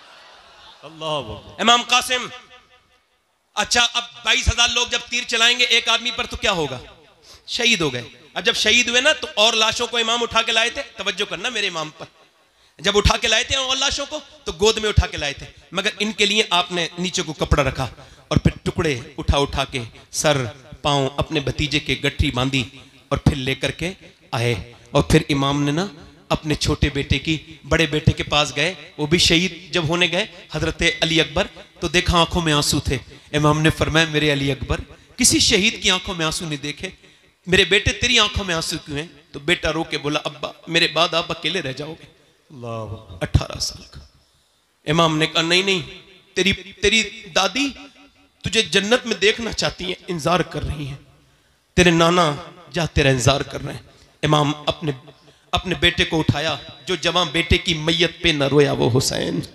अल्लाह। इमाम कासिम, अच्छा अब बाईस हजार लोग जब तीर चलाएंगे एक आदमी पर तो क्या होगा? शहीद हो गए। अब जब शहीद हुए ना तो और लाशों को इमाम उठा के लाए थे, तवज्जो करना मेरे इमाम पर, जब उठा के लाए थे और लाशों को तो गोद में उठा के लाए थे, मगर इनके लिए आपने नीचे को कपड़ा रखा और फिर टुकड़े उठा उठा के सर पांव अपने भतीजे के गठरी बांधी और फिर लेकर के आए। और फिर इमाम ने ना अपने छोटे बेटे की, बड़े बेटे के पास गए, वो भी शहीद जब होने गए हजरत अली अकबर, तो देखा आंखों में आंसू थे। इमाम ने फरमाया मेरे अली अकबर, किसी शहीद की आंखों में आंसू नहीं देखे, मेरे बेटे तेरी आंखों में आंसू क्यों हैं? तो बेटा रो के बोला अब्बा मेरे बाद आप अकेले रह जाओगे। अठारह साल का। इमाम ने कहा नहीं नहीं, तेरी तेरी दादी तुझे जन्नत में देखना चाहती हैं, इंतजार कर रही हैं, तेरे नाना जा तेरा इंतजार कर रहे हैं। इमाम अपने अपने बेटे को उठाया, जो जवां बेटे की मैयत पे न रोया वो हुसैन।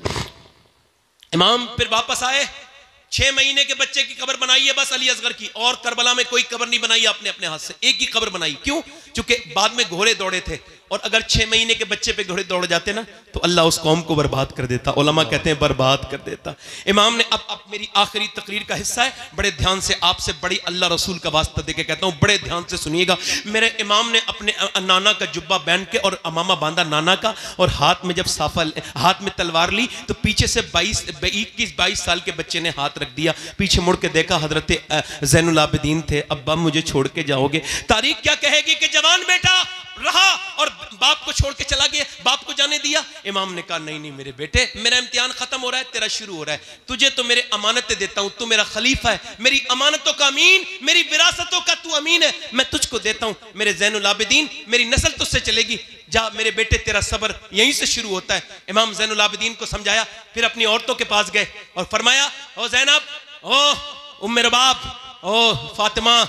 इमाम फिर वापस आए, छह महीने के बच्चे की कब्र बनाई है बस अली असगर की, और करबला में कोई कब्र नहीं बनाई अपने अपने हाथ से, एक ही कब्र बनाई। क्यों? क्योंकि बाद में घोड़े दौड़े थे, और अगर छह महीने के बच्चे पे घोड़े दौड़ जाते ना तो अल्लाह उस कौम को बर्बाद कर देता, उलमा कहते हैं बर्बाद कर देता। इमाम ने अब अब मेरी आखिरी तकरीर का हिस्सा है, बड़े ध्यान से आपसे बड़ी अल्लाह रसूल का वास्ता देके कहता हूँ, बड़े ध्यान से सुनिएगा। मेरे इमाम ने अपने नाना का जुब्बा पहन के और अमामा बांधा नाना का, और हाथ में जब साफा हाथ में तलवार ली तो पीछे से बाईस इक्कीस बाईस साल के बच्चे ने हाथ रख दिया, पीछे मुड़ के देखा हजरत ज़ैनुल आबिदीन थे। अब्बा मुझे छोड़ के जाओगे? तारीख क्या कहेगी कि जवान बेटा रहा और बाप को छोड़ के चला गया, बाप को जाने दिया। इमाम ने कहा नहीं नहीं मेरे बेटे, मेरा इम्तिहान खत्म हो रहा है, तेरा शुरू हो रहा है, तुझे तो मेरे अमानतें देता हूं, तू मेरा खलीफा है, मेरी अमानतों का अमीन, मेरी विरासतों का तू अमीन है, मैं तुझको देता हूं मेरे ज़ैनुल आबिदीन, मेरी नस्ल तुझसे चलेगी, जा मेरे बेटे तेरा सब्र यहीं से शुरू होता है। इमाम ज़ैनुल आबिदीन को समझाया, फिर अपनी औरतों के पास गए और फरमाया ओ ज़ैनब, ओ उम्मे रबाब, ओ फातिमा,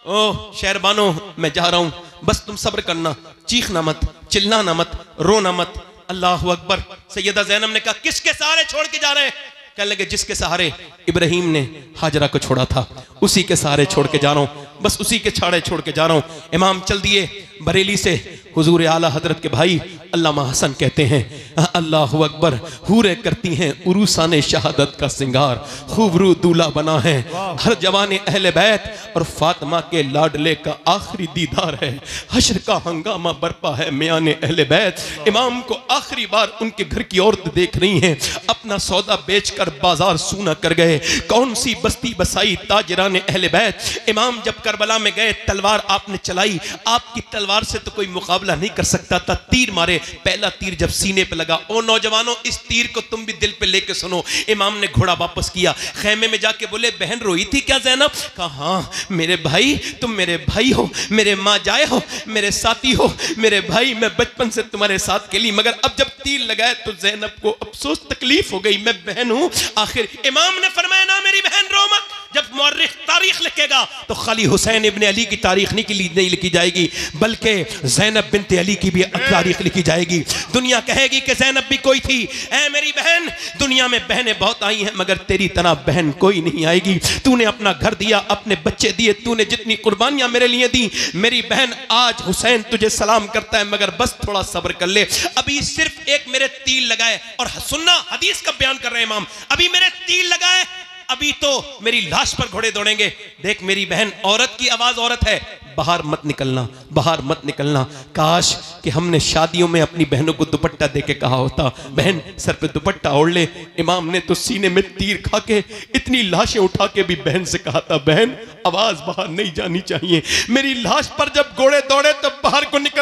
ओ शहरबानो, मैं जा रहा हूं, बस तुम सब्र करना, चीखना मत, चिल्लाना मत, रोना मत। अल्लाहु अकबर। सैयदा ज़ैनब ने कहा किसके सहारे छोड़ के जा रहे हैं? कहने लगे जिसके सहारे इब्राहिम ने हाजरा को छोड़ा था, उसी के सहारे छोड़ के जा रहा हूं, बस उसी के छाड़े छोड़ के जा रहा हूं। इमाम चल दिए बरेली से। हुजूर आला हजरत के भाई अल्लामा हसन कहते हैं अल्लाहु अकबर, हूरे करती हैं उरूसाने शहादत का सिंगार, खूबरू दूल्हा बना है हर जवाने अहले बैत, और फातिमा के लाडले का आखिरी दीदार है, हश्र का हंगामा बरपा है मियाने अहले बैत। इमाम को आखिरी बार उनके घर की औरत देख रही हैं, अपना सौदा बेचकर बाजार सूना कर गए, कौन सी बस्ती बसाई ताजराने अहले बैत। इमाम जब करबला में गए, तलवार आपने चलाई, आपकी तलवार से तो कोई मुकाबला नहीं कर सकता था, तीर मारे, पहला तीर जब सीने पे लगा, ओ नौजवानों इस तीर को तुम भी दिल पे लेके सुनो। इमाम ने घोड़ा वापस किया, खेमे में जाके बोले बहन रोई थी क्या ज़ैनब? कहा हाँ मेरे भाई, तुम मेरे भाई हो, मेरे माँ जाए हो, मेरे साथी हो, मेरे भाई, मैं बचपन से तुम्हारे साथ खेली, मगर अब जब तीर लगाए तो ज़ैनब को अफसोस तकलीफ हो गई, मैं बहन हूं। आखिर इमाम ने फरमाया ना मेरी बहन रो मत, जब मौर्रिख तारीख लिखेगा तो खाली हुसैन इब्न अली की तारीख नहीं नहीं लिखी जाएगी, बल्कि ज़ैनब बिन्ते अली की भी तारीख लिखी जाएगी। दुनिया कहेगी कि ज़ैनब भी कोई थी। ऐ मेरी बहन, दुनिया में बहनें बहुत आई हैं, मगर तेरी तरह बहन कोई नहीं आएगी। तूने अपना घर दिया, अपने बच्चे दिए, तूने जितनी कुर्बानियां मेरे लिए दी, मेरी बहन आज हुसैन तुझे सलाम करता है, मगर बस थोड़ा सब्र कर ले। अभी सिर्फ एक मेरे तीर लगाए, और सुनना हदीस का बयान कर रहे हैं इमाम, अभी मेरे तीर लगाए, अभी तो मेरी लाश पर घोड़े दौड़ेंगे। देख मेरी बहन, औरत की आवाज औरत है, बाहर मत निकलना, बाहर मत निकलना। काश कि हमने शादियों में अपनी बहनों को दुपट्टा देके कहा होता, बहन सर पे दुपट्टा ओढ़ ले। इमाम ने तो सीने में तीर खा के इतनी लाशें उठा के भी बहन से कहा था, बहन आवाज बाहर नहीं जानी चाहिए, मेरी लाश पर जब घोड़े दौड़े तो बाहर को निकल के मत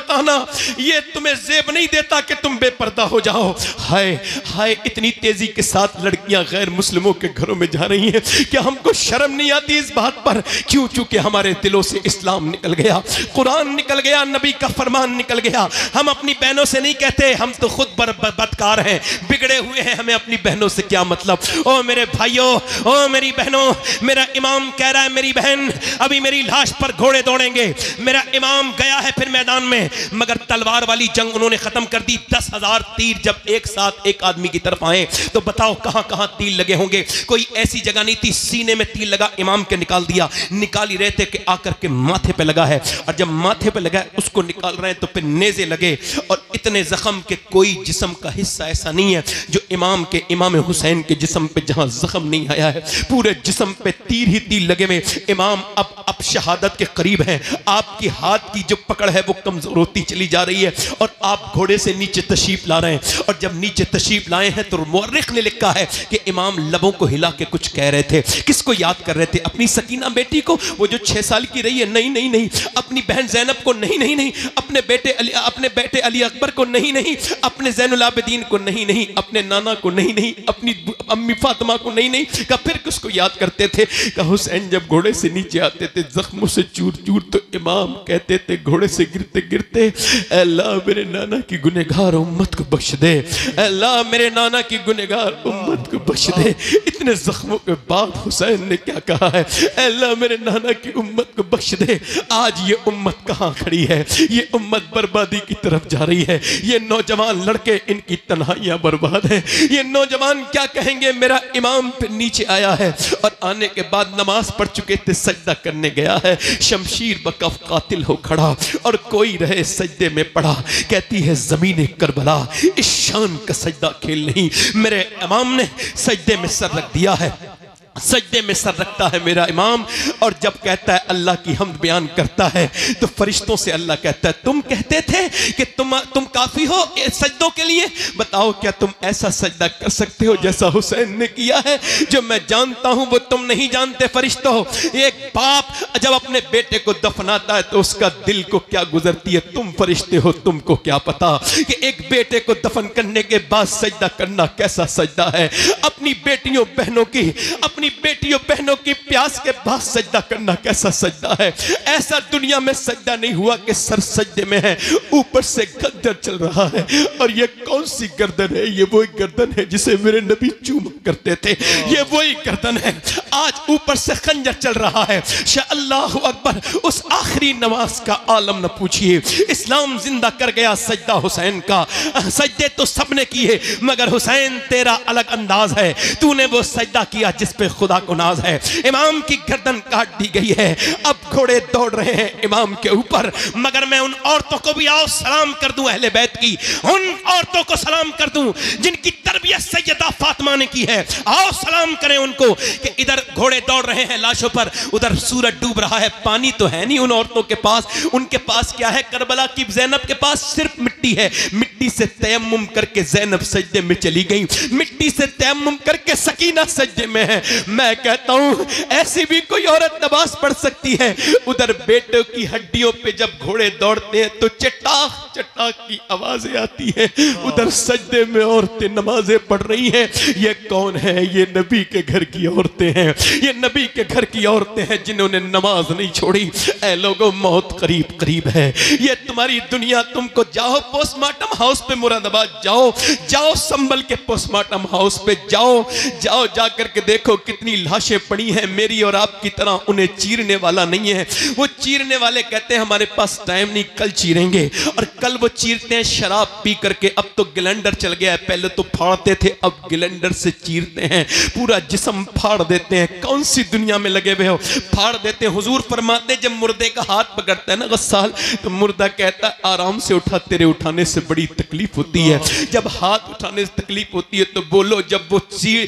बताना ये तुम्हें जेब नहीं देता कि तुम बेपर्दा हो जाओ। हाय हाय, इतनी तेजी के साथ लड़कियां गैर मुस्लिमों के घरों में जा रही हैं, क्या हमको शर्म नहीं आती इस बात पर? क्यों? चूंकि हमारे दिलों से इस्लाम निकल गया, कुरान निकल गया, नबी का फरमान निकल गया। हम अपनी बहनों से नहीं कहते हम तो खुद बदकार हैं, बिगड़े हुए हैं, हमें अपनी बहनों से क्या मतलब? ओ मेरे भाइयों, ओ मेरी बहनों, मेरा इमाम कह रहा है मेरी बहन अभी मेरी लाश पर घोड़े दौड़ेंगे। मेरा इमाम गया है फिर मैदान में, मगर तलवार वाली जंग उन्होंने खत्म कर दी। दस हजार तीर जब एक साथ एक आदमी की तरफ आए तो बताओ कहां कहां तीर लगे होंगे? कोई ऐसी जगह नहीं थी, सीने में तीर लगा, इमाम के निकाल दिया। निकाल ही रहे थे कि आकर के माथे पे लगा है, और जब माथे पे लगा उसको निकाल रहे हैं तो फिर नेज़े लगे, और इतने जख्म के कोई जिस्म का हिस्सा ऐसा नहीं है जो इमाम के इमाम हुसैन के जिस्म पे जहां जख्म नहीं आया है। पूरे जिस्म पे तीर ही तीर लगे हुए। इमाम अब अब शहादत के करीब हैं, आपकी हाथ की जो पकड़ है वो कमजोर होती चली जा रही है, और आप घोड़े से नीचे तशरीफ ला रहे हैं। और जब नीचे तशरीफ लाए हैं तो मुअर्रिख ने लिखा है कि इमाम लबों को हिला के कुछ कह रहे थे। किसको याद कर रहे थे? अपनी सकीना बेटी को, वो जो छह साल की रही है? नहीं नहीं नहीं। अपनी बहन ज़ैनब को? नहीं नहीं नहीं। अपने बेटे अली अपने बेटे अली अकबर को? नहीं नहीं। अपने ज़ैनुल आबिदीन को? नहीं नहीं। अपने नाना को? नहीं नहीं। अपनी अम्मी फातिमा को? नहीं नहीं। का फिर किसको याद करते थे? का हुसैन जब घोड़े से नीचे आते थे जख्मों से चूर चूर, तो इमाम कहते थे घोड़े से गिरते गिरते, अल्लाह मेरे नाना की गुनहगार उम्मत को बख्श दे, अल्लाह मेरे नाना की गुनहगार उम्मत को बख्श दे। इतने जख्मों के बाद हुसैन ने क्या कहा है? अल्लाह मेरे नाना की उम्मत को बख्श दे। आज ये उम्मत कहाँ खड़ी है? ये उम्मत बर्बादी की तरफ जा रही है। ये नौजवान लड़के, इनकी तन्हाइयां बर्बाद हैं। ये नौजवान क्या कहेंगे? मेरा इमाम फिर नीचे आया है, और आने के बाद नमाज पढ़ चुके थे, सजदा करने गया है, शमशीर बकफ कातिल हो खड़ा, और कोई रहे सजदे में पड़ा। कहती है ज़मीन करबला इस शान का सजदा खेल नहीं। मेरे इमाम ने सजदे में सर रख दिया है, सजदे में सर रखता है मेरा इमाम, और जब कहता है अल्लाह की हम्द बयान करता है तो फरिश्तों से अल्लाह कहता है तुम कहते थे कि तुम तुम काफी हो सजदों के लिए, बताओ क्या तुम ऐसा सजदा कर सकते हो जैसा हुसैन ने किया है? जो मैं जानता हूं वो तुम नहीं जानते फरिश्तों। एक बाप जब अपने बेटे को दफनाता है तो उसका दिल को क्या गुजरती है, तुम फरिश्ते हो, तुमको क्या पता कि एक बेटे को दफन करने के बाद सजदा करना कैसा सजदा है। अपनी बेटियों बहनों की अपनी बेटियों बहनों की प्यास के बाद सजदा करना कैसा सजदा है। ऐसा दुनिया में सजदा नहीं हुआ कि सर सजदे में है, ऊपर से गर्दन चल रहा है। और ये कौन सी गर्दन है? ये वही गर्दन है जिसे मेरे नबी चूमा करते थे, ये वही गर्दन है। आज ऊपर से खंजर चल रहा है। शाह अल्लाह अकबर। उस आखिरी नमाज का आलम न पूछिए। इस्लाम जिंदा कर गया सजदा हुसैन का। सजदे तो सबने किए मगर हुसैन तेरा अलग अंदाज है, तूने वो सजदा किया जिस पे खुदा को नाज है। इमाम की गर्दन काट दी गई है, अब घोड़े दौड़ रहे हैं इमाम के ऊपर। मगर मैं उन औरतों को भी आओ सलाम कर दूं, अहले बैत की उन औरतों को सलाम कर दूं जिनकी तरबियत सैयदा फातिमा ने की है। आओ सलाम करें उनको कि इधर घोड़े दौड़ रहे हैं लाशों पर, उधर सूरज डूब रहा है, पानी तो है नहीं उन औरतों के पास। उनके पास क्या है? करबला की ज़ैनब के पास सिर्फ मिट्टी है। मिट्टी से तयम्मुम करके ज़ैनब सजदे में चली गई, मिट्टी से तयम्मुम करके सकीना सजदे में है। मैं कहता हूं ऐसी भी कोई औरत नमाज पढ़ सकती है। उधर बेटों की हड्डियों पे जब घोड़े दौड़ते हैं तो चटाक चटाक की आवाजें आती हैं, उधर सजदे में औरतें नमाजें पढ़ रही हैं। ये कौन है? ये नबी के घर की औरतें हैं, ये नबी के घर की औरतें हैं जिन्होंने नमाज नहीं छोड़ी। ऐ लोगों, मौत करीब करीब है। ये तुम्हारी दुनिया, तुमको जाओ पोस्टमार्टम हाउस पे मुरादाबाद जाओ, जाओ संभल के पोस्टमार्टम हाउस पे जाओ, जाओ जाकर के देखो कितनी लाशें पड़ी हैं मेरी और आपकी तरह। उन्हें चीरने वाला नहीं है। वो चीरने वाले कहते हैं हमारे पास टाइम नहीं, कल चीरेंगे, और कल वो चीरते हैं शराब पी करके। अब तो ग्लेंडर चल गया है, पहले तो फाड़ते थे, अब ग्लेंडर से चीरते हैं, पूरा जिस्म फाड़ देते हैं। कौन सी दुनिया में लगे हुए हो? फाड़ देते हैं। हुजूर फरमाते जब मुर्दे का हाथ पकड़ता है ना गस्साल, तो मुर्दा कहता है आराम से उठा, तेरे उठाने से बड़ी तकलीफ होती है। जब हाथ उठाने से तकलीफ होती है तो बोलो। जब वो चीर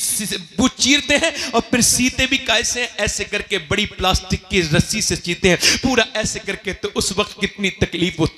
वो चीरते हैं और फिर सीते भी कैसे हैं? ऐसे करके बड़ी प्लास्टिक की रस्सी से चीते हैं पूरा ऐसे करके, तो उस वक्त कितनी तकलीफ होती होगी।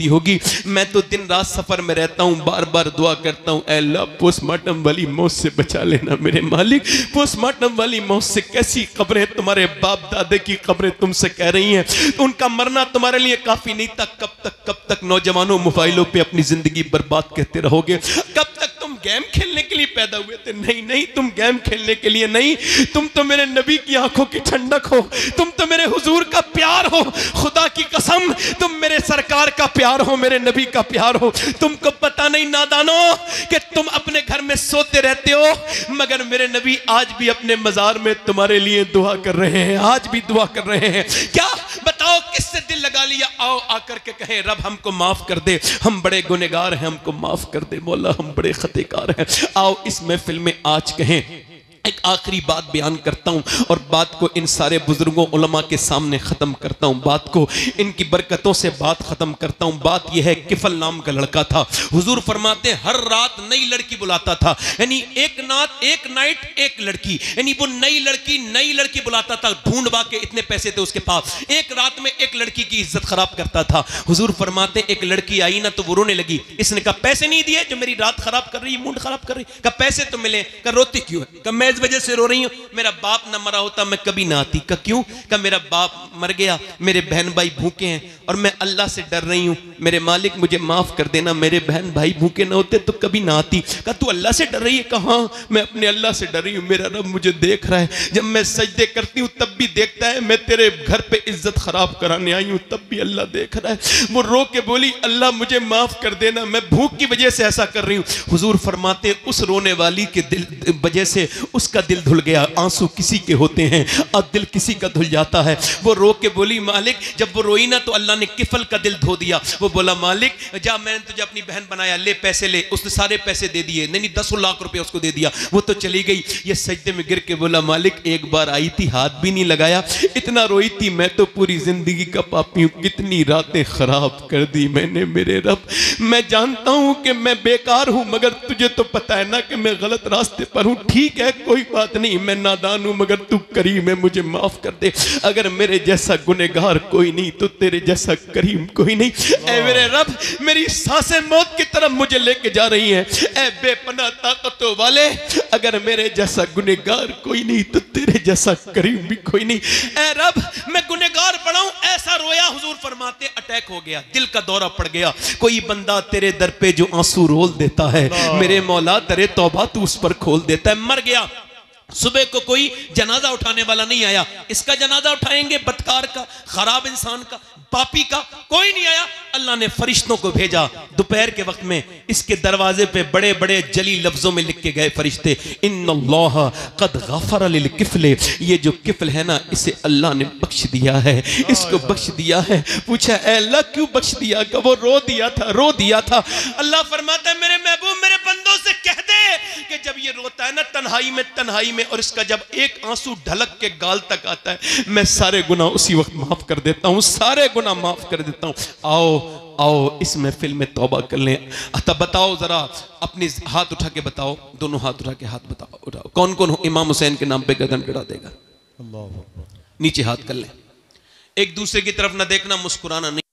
मैं तो दिन रात सफर में रहता हूँ, बार बार दुआ करता हूँ, ऐ अल्लाह पोस्टमार्टम वाली मौत से बचा लेना मेरे मालिक। पोस्टमार्टम वाली मौत से कैसी कब्रें तुम्हारे बाप दादे की कब्रें तुमसे कह रही हैं, उनका मरना तुम्हारे लिए काफी नहीं था। कब तक कब तक नौजवानों मोबाइलों पे अपनी जिंदगी बर्बाद करते रहोगे? कब तक तुम गेम खेलने के लिए पैदा हुए थे? नहीं नहीं, तुम गेम खेलने के लिए नहीं, तुम तो मेरे नबी की आंखों की ठंडक हो, तुम तो मेरे हुजूर का प्यार हो। खुदा की कसम, तुम मेरे सरकार का प्यार हो, मेरे नबी का प्यार हो। तुमको पता नहीं नादानो कि तुम अपने घर में सोते रहते हो, मगर मेरे नबी आज भी अपने मजार में तुम्हारे लिए दुआ कर रहे हैं, आज भी दुआ कर रहे हैं। क्या बताओ, किससे दिल लगा लिया? आओ आकर के कहें, रब हमको माफ कर दे, हम बड़े गुनहगार हैं, हमको माफ कर दे मौला, हम बड़े खतेकार हैं। आओ इस महफिल में आज कहें। एक आखिरी बात बयान करता हूं और बात को इन सारे बुजुर्गों उलमा के सामने खत्म करता हूं, बात को इनकी बरकतों से बात खत्म करता हूं। बात यह है, किफल नाम का लड़का था, हुजूर फरमाते हर रात नई लड़की बुलाता था, यानी एक नात एक नाइट एक लड़की, यानी वो नई लड़की नई लड़की बुलाता था, ढूंढवा के, इतने पैसे थे उसके पास, एक रात में एक लड़की की इज्जत खराब करता था। हुजूर फरमाते एक लड़की आई ना तो वो रोने लगी, इसने कहा पैसे नहीं दिए जो मेरी रात खराब कर रही है, मूड खराब कर रही, कहा पैसे तो मिले, कहा रोती क्यों है? कहा मैं इस वजह से रो रही हूं, मेरा बाप ना मरा होता मैं कभी ना आती। कहा क्यों? कहा मेरा बाप मर गया, मेरे बहन भाई भूखे हैं और मैं अल्लाह से डर रही हूं, मेरे मालिक मुझे माफ कर देना, मेरे बहन भाई भूखे ना होते तो कभी ना आती। कहा तू अल्लाह से डर रही है? कहा हाँ, मैं अपने अल्लाह से डर रही हूं, मेरा रब मुझे देख रहा है, जब मैं सजदे करती हूं तब भी देखता है, मैं तेरे घर पे इज्जत खराब कराने आई हूं तब भी अल्लाह देख रहा है। वो रो के बोली अल्लाह मुझे माफ कर देना, मैं भूख की वजह से ऐसा कर रही हूं। हुजूर फरमाते उस रोने वाली के दिल वजह से उसका दिल धुल गया। आंसू किसी के होते हैं और दिल किसी का धुल जाता है। वो रो के बोली मालिक, जब वो रोई ना तो अल्लाह ने किफल का दिल धो दिया। वो बोला मालिक जा, मैंने तुझे अपनी बहन बनाया, ले पैसे ले। उसने सारे पैसे दे दिए, नहीं नहीं दसों लाख रुपए उसको दे दिया। वो तो चली गई। ये सजदे में गिर के बोला मालिक एक बार आई थी, हाथ भी नहीं लगाया, इतना रोई थी, मैं तो पूरी जिंदगी का पापी हूं, कितनी रातें खराब कर दी मैंने मेरे रब। मैं जानता हूं कि मैं बेकार हूं, मगर तुझे तो पता है ना कि मैं गलत रास्ते पर हूं। ठीक है कोई बात नहीं, मैं नादान हूं, मगर तू करीम है, मुझे माफ कर दे। अगर मेरे जैसा गुनहगार कोई नहीं तो तेरे जैसा करीम कोई नहीं। ऐ मेरे रब, मेरी सांसें मौत की तरफ मुझे लेके जा रही हैं। ऐ बेपनाह ताकतों वाले, अगर मेरे जैसा गुनहगार कोई नहीं तो तेरे जैसा करीम भी कोई नहीं। ऐ रब, मैं गुनहगार बड़ा हूं, ऐसा रोया। हुजूर फरमाते अटैक हो गया, दिल का दौरा पड़ गया। कोई बंदा तेरे दर पे जो आंसू रोल देता है, मेरे मौला तेरे तौबा तू उस पर खोल देता है। मर गया, सुबह को कोई जनाजा उठाने वाला नहीं आया। इसका जनाजा उठाएंगे, बदकार का, खराब इंसान का, पापी का, कोई नहीं आया। अल्लाह ने फरिश्तों को भेजा। दोपहर के वक्त में इसके दरवाजे पे बड़े बड़े जली लफ्जों में लिख के गए फरिश्ते, इन्नल्लाह कद गफर लिल किफले, ये जो किफल है ना इसे अल्लाह ने बख्श दिया है, इसको बख्श दिया है। पूछा ऐ अल्लाह क्यों बख्श दिया? का वो रो दिया था, रो दिया था। अल्लाह फरमाता है मेरे महबूब मेरे बंदों से कह दे कि जब ये रोता है ना तन्हाई में तन्हाई में और इसका जब एक आंसू ढलक के गाल तक आता है, मैं सारे गुनाह उसी वक्त माफ कर देता हूँ, सारे गुनाह माफ कर देता हूँ। आओ आओ इस महफिल में तौबा कर लें। तब बताओ जरा, अपनी हाथ उठा के बताओ, दोनों हाथ उठा के हाथ बताओ, उठाओ, कौन कौन इमाम हुसैन के नाम पे गर्दन चढ़ा देगा? नीचे हाथ कर लें, एक दूसरे की तरफ ना देखना, मुस्कुराना नहीं।